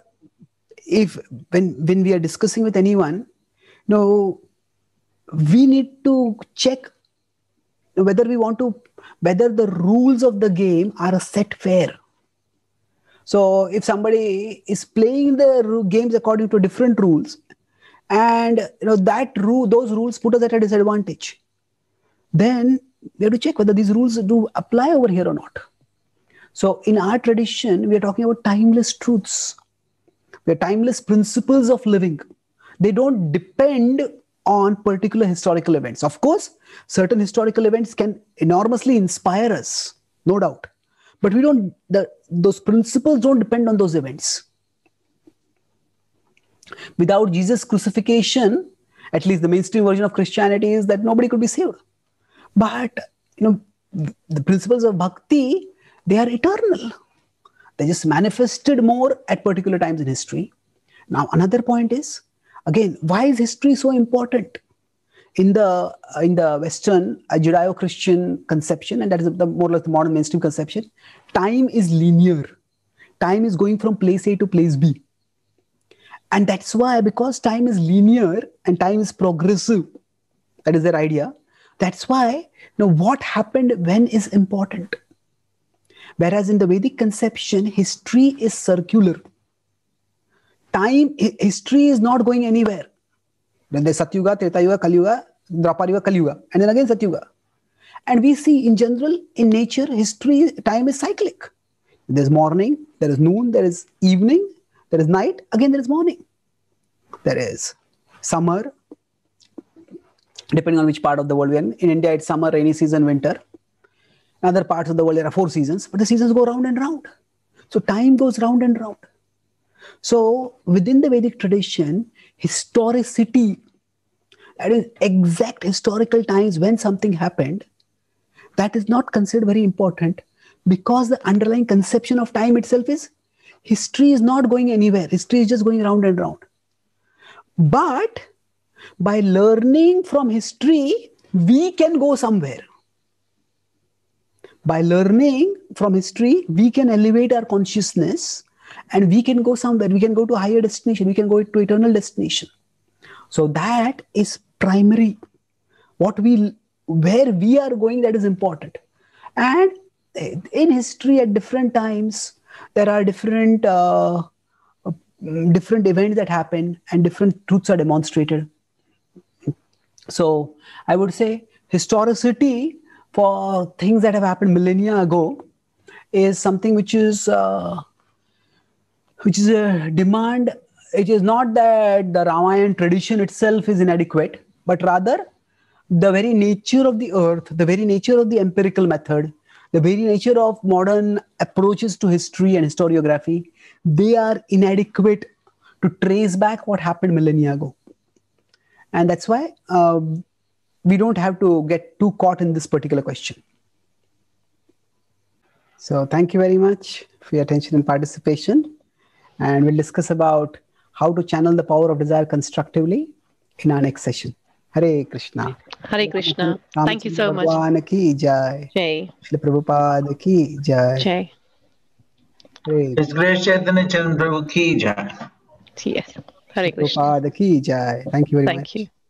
discussing with anyone, we need to check whether the rules of the game are a set fair. So if somebody is playing the games according to different rules, and those rules put us at a disadvantage, then we have to check whether these rules do apply over here or not. So in our tradition, we are talking about timeless truths. We are timeless principles of living. They don't depend on particular historical events. Of course, certain historical events can enormously inspire us, no doubt. But those principles don't depend on those events. Without Jesus' crucifixion, at least the mainstream version of Christianity is that nobody could be saved. But the principles of bhakti, they are eternal. They just manifested more at particular times in history. Now, another point is, again, why is history so important? In the Western Judeo-Christian conception, and that is more or less the modern mainstream conception, time is linear. Time is going from place A to place B. And that's why, because time is linear and time is progressive, that is their idea. That's why what happened when is important. Whereas in the Vedic conception, history is circular. History is not going anywhere. Then there's Satyuga, Treta Yuga, Kali Yuga, Dwapar Yuga, Kali Yuga, and then again Satyuga. And we see in general, in nature, time is cyclic. There's morning, there is noon, there is evening, there is night, again there is morning. There is summer, depending on which part of the world we're in. In India, it's summer, rainy season, winter. In other parts of the world, there are 4 seasons, but the seasons go round and round. So time goes round and round. So within the Vedic tradition, historicity, that is exact historical times when something happened, that is not considered very important, because the underlying conception of time itself is history is not going anywhere. History is just going round and round. But by learning from history, we can go somewhere. By learning from history, we can elevate our consciousness and we can go somewhere. We can go to a higher destination. We can go to eternal destination. So that is primary. Where we are going, that is important. And in history at different times, there are different events that happen and different truths are demonstrated. So I would say historicity for things that have happened millennia ago is something which is a demand. It is not that the Ramayana tradition itself is inadequate, but rather the very nature of the earth, the very nature of the empirical method, the very nature of modern approaches to history and historiography, they are inadequate to trace back what happened millennia ago. And that's why we don't have to get too caught in this particular question. So thank you very much for your attention and participation. And we'll discuss about how to channel the power of desire constructively in our next session. Hare Krishna. Hare Krishna. Thank you so much. Bhagwan ki jai. Jai. Shri Prabhupada ki jai. Jai. His Grace Chaitanya Chandra Prabhu ki jai. Yes. Hare Krishna. Prabhupada ki jai. Thank you very much. Thank you.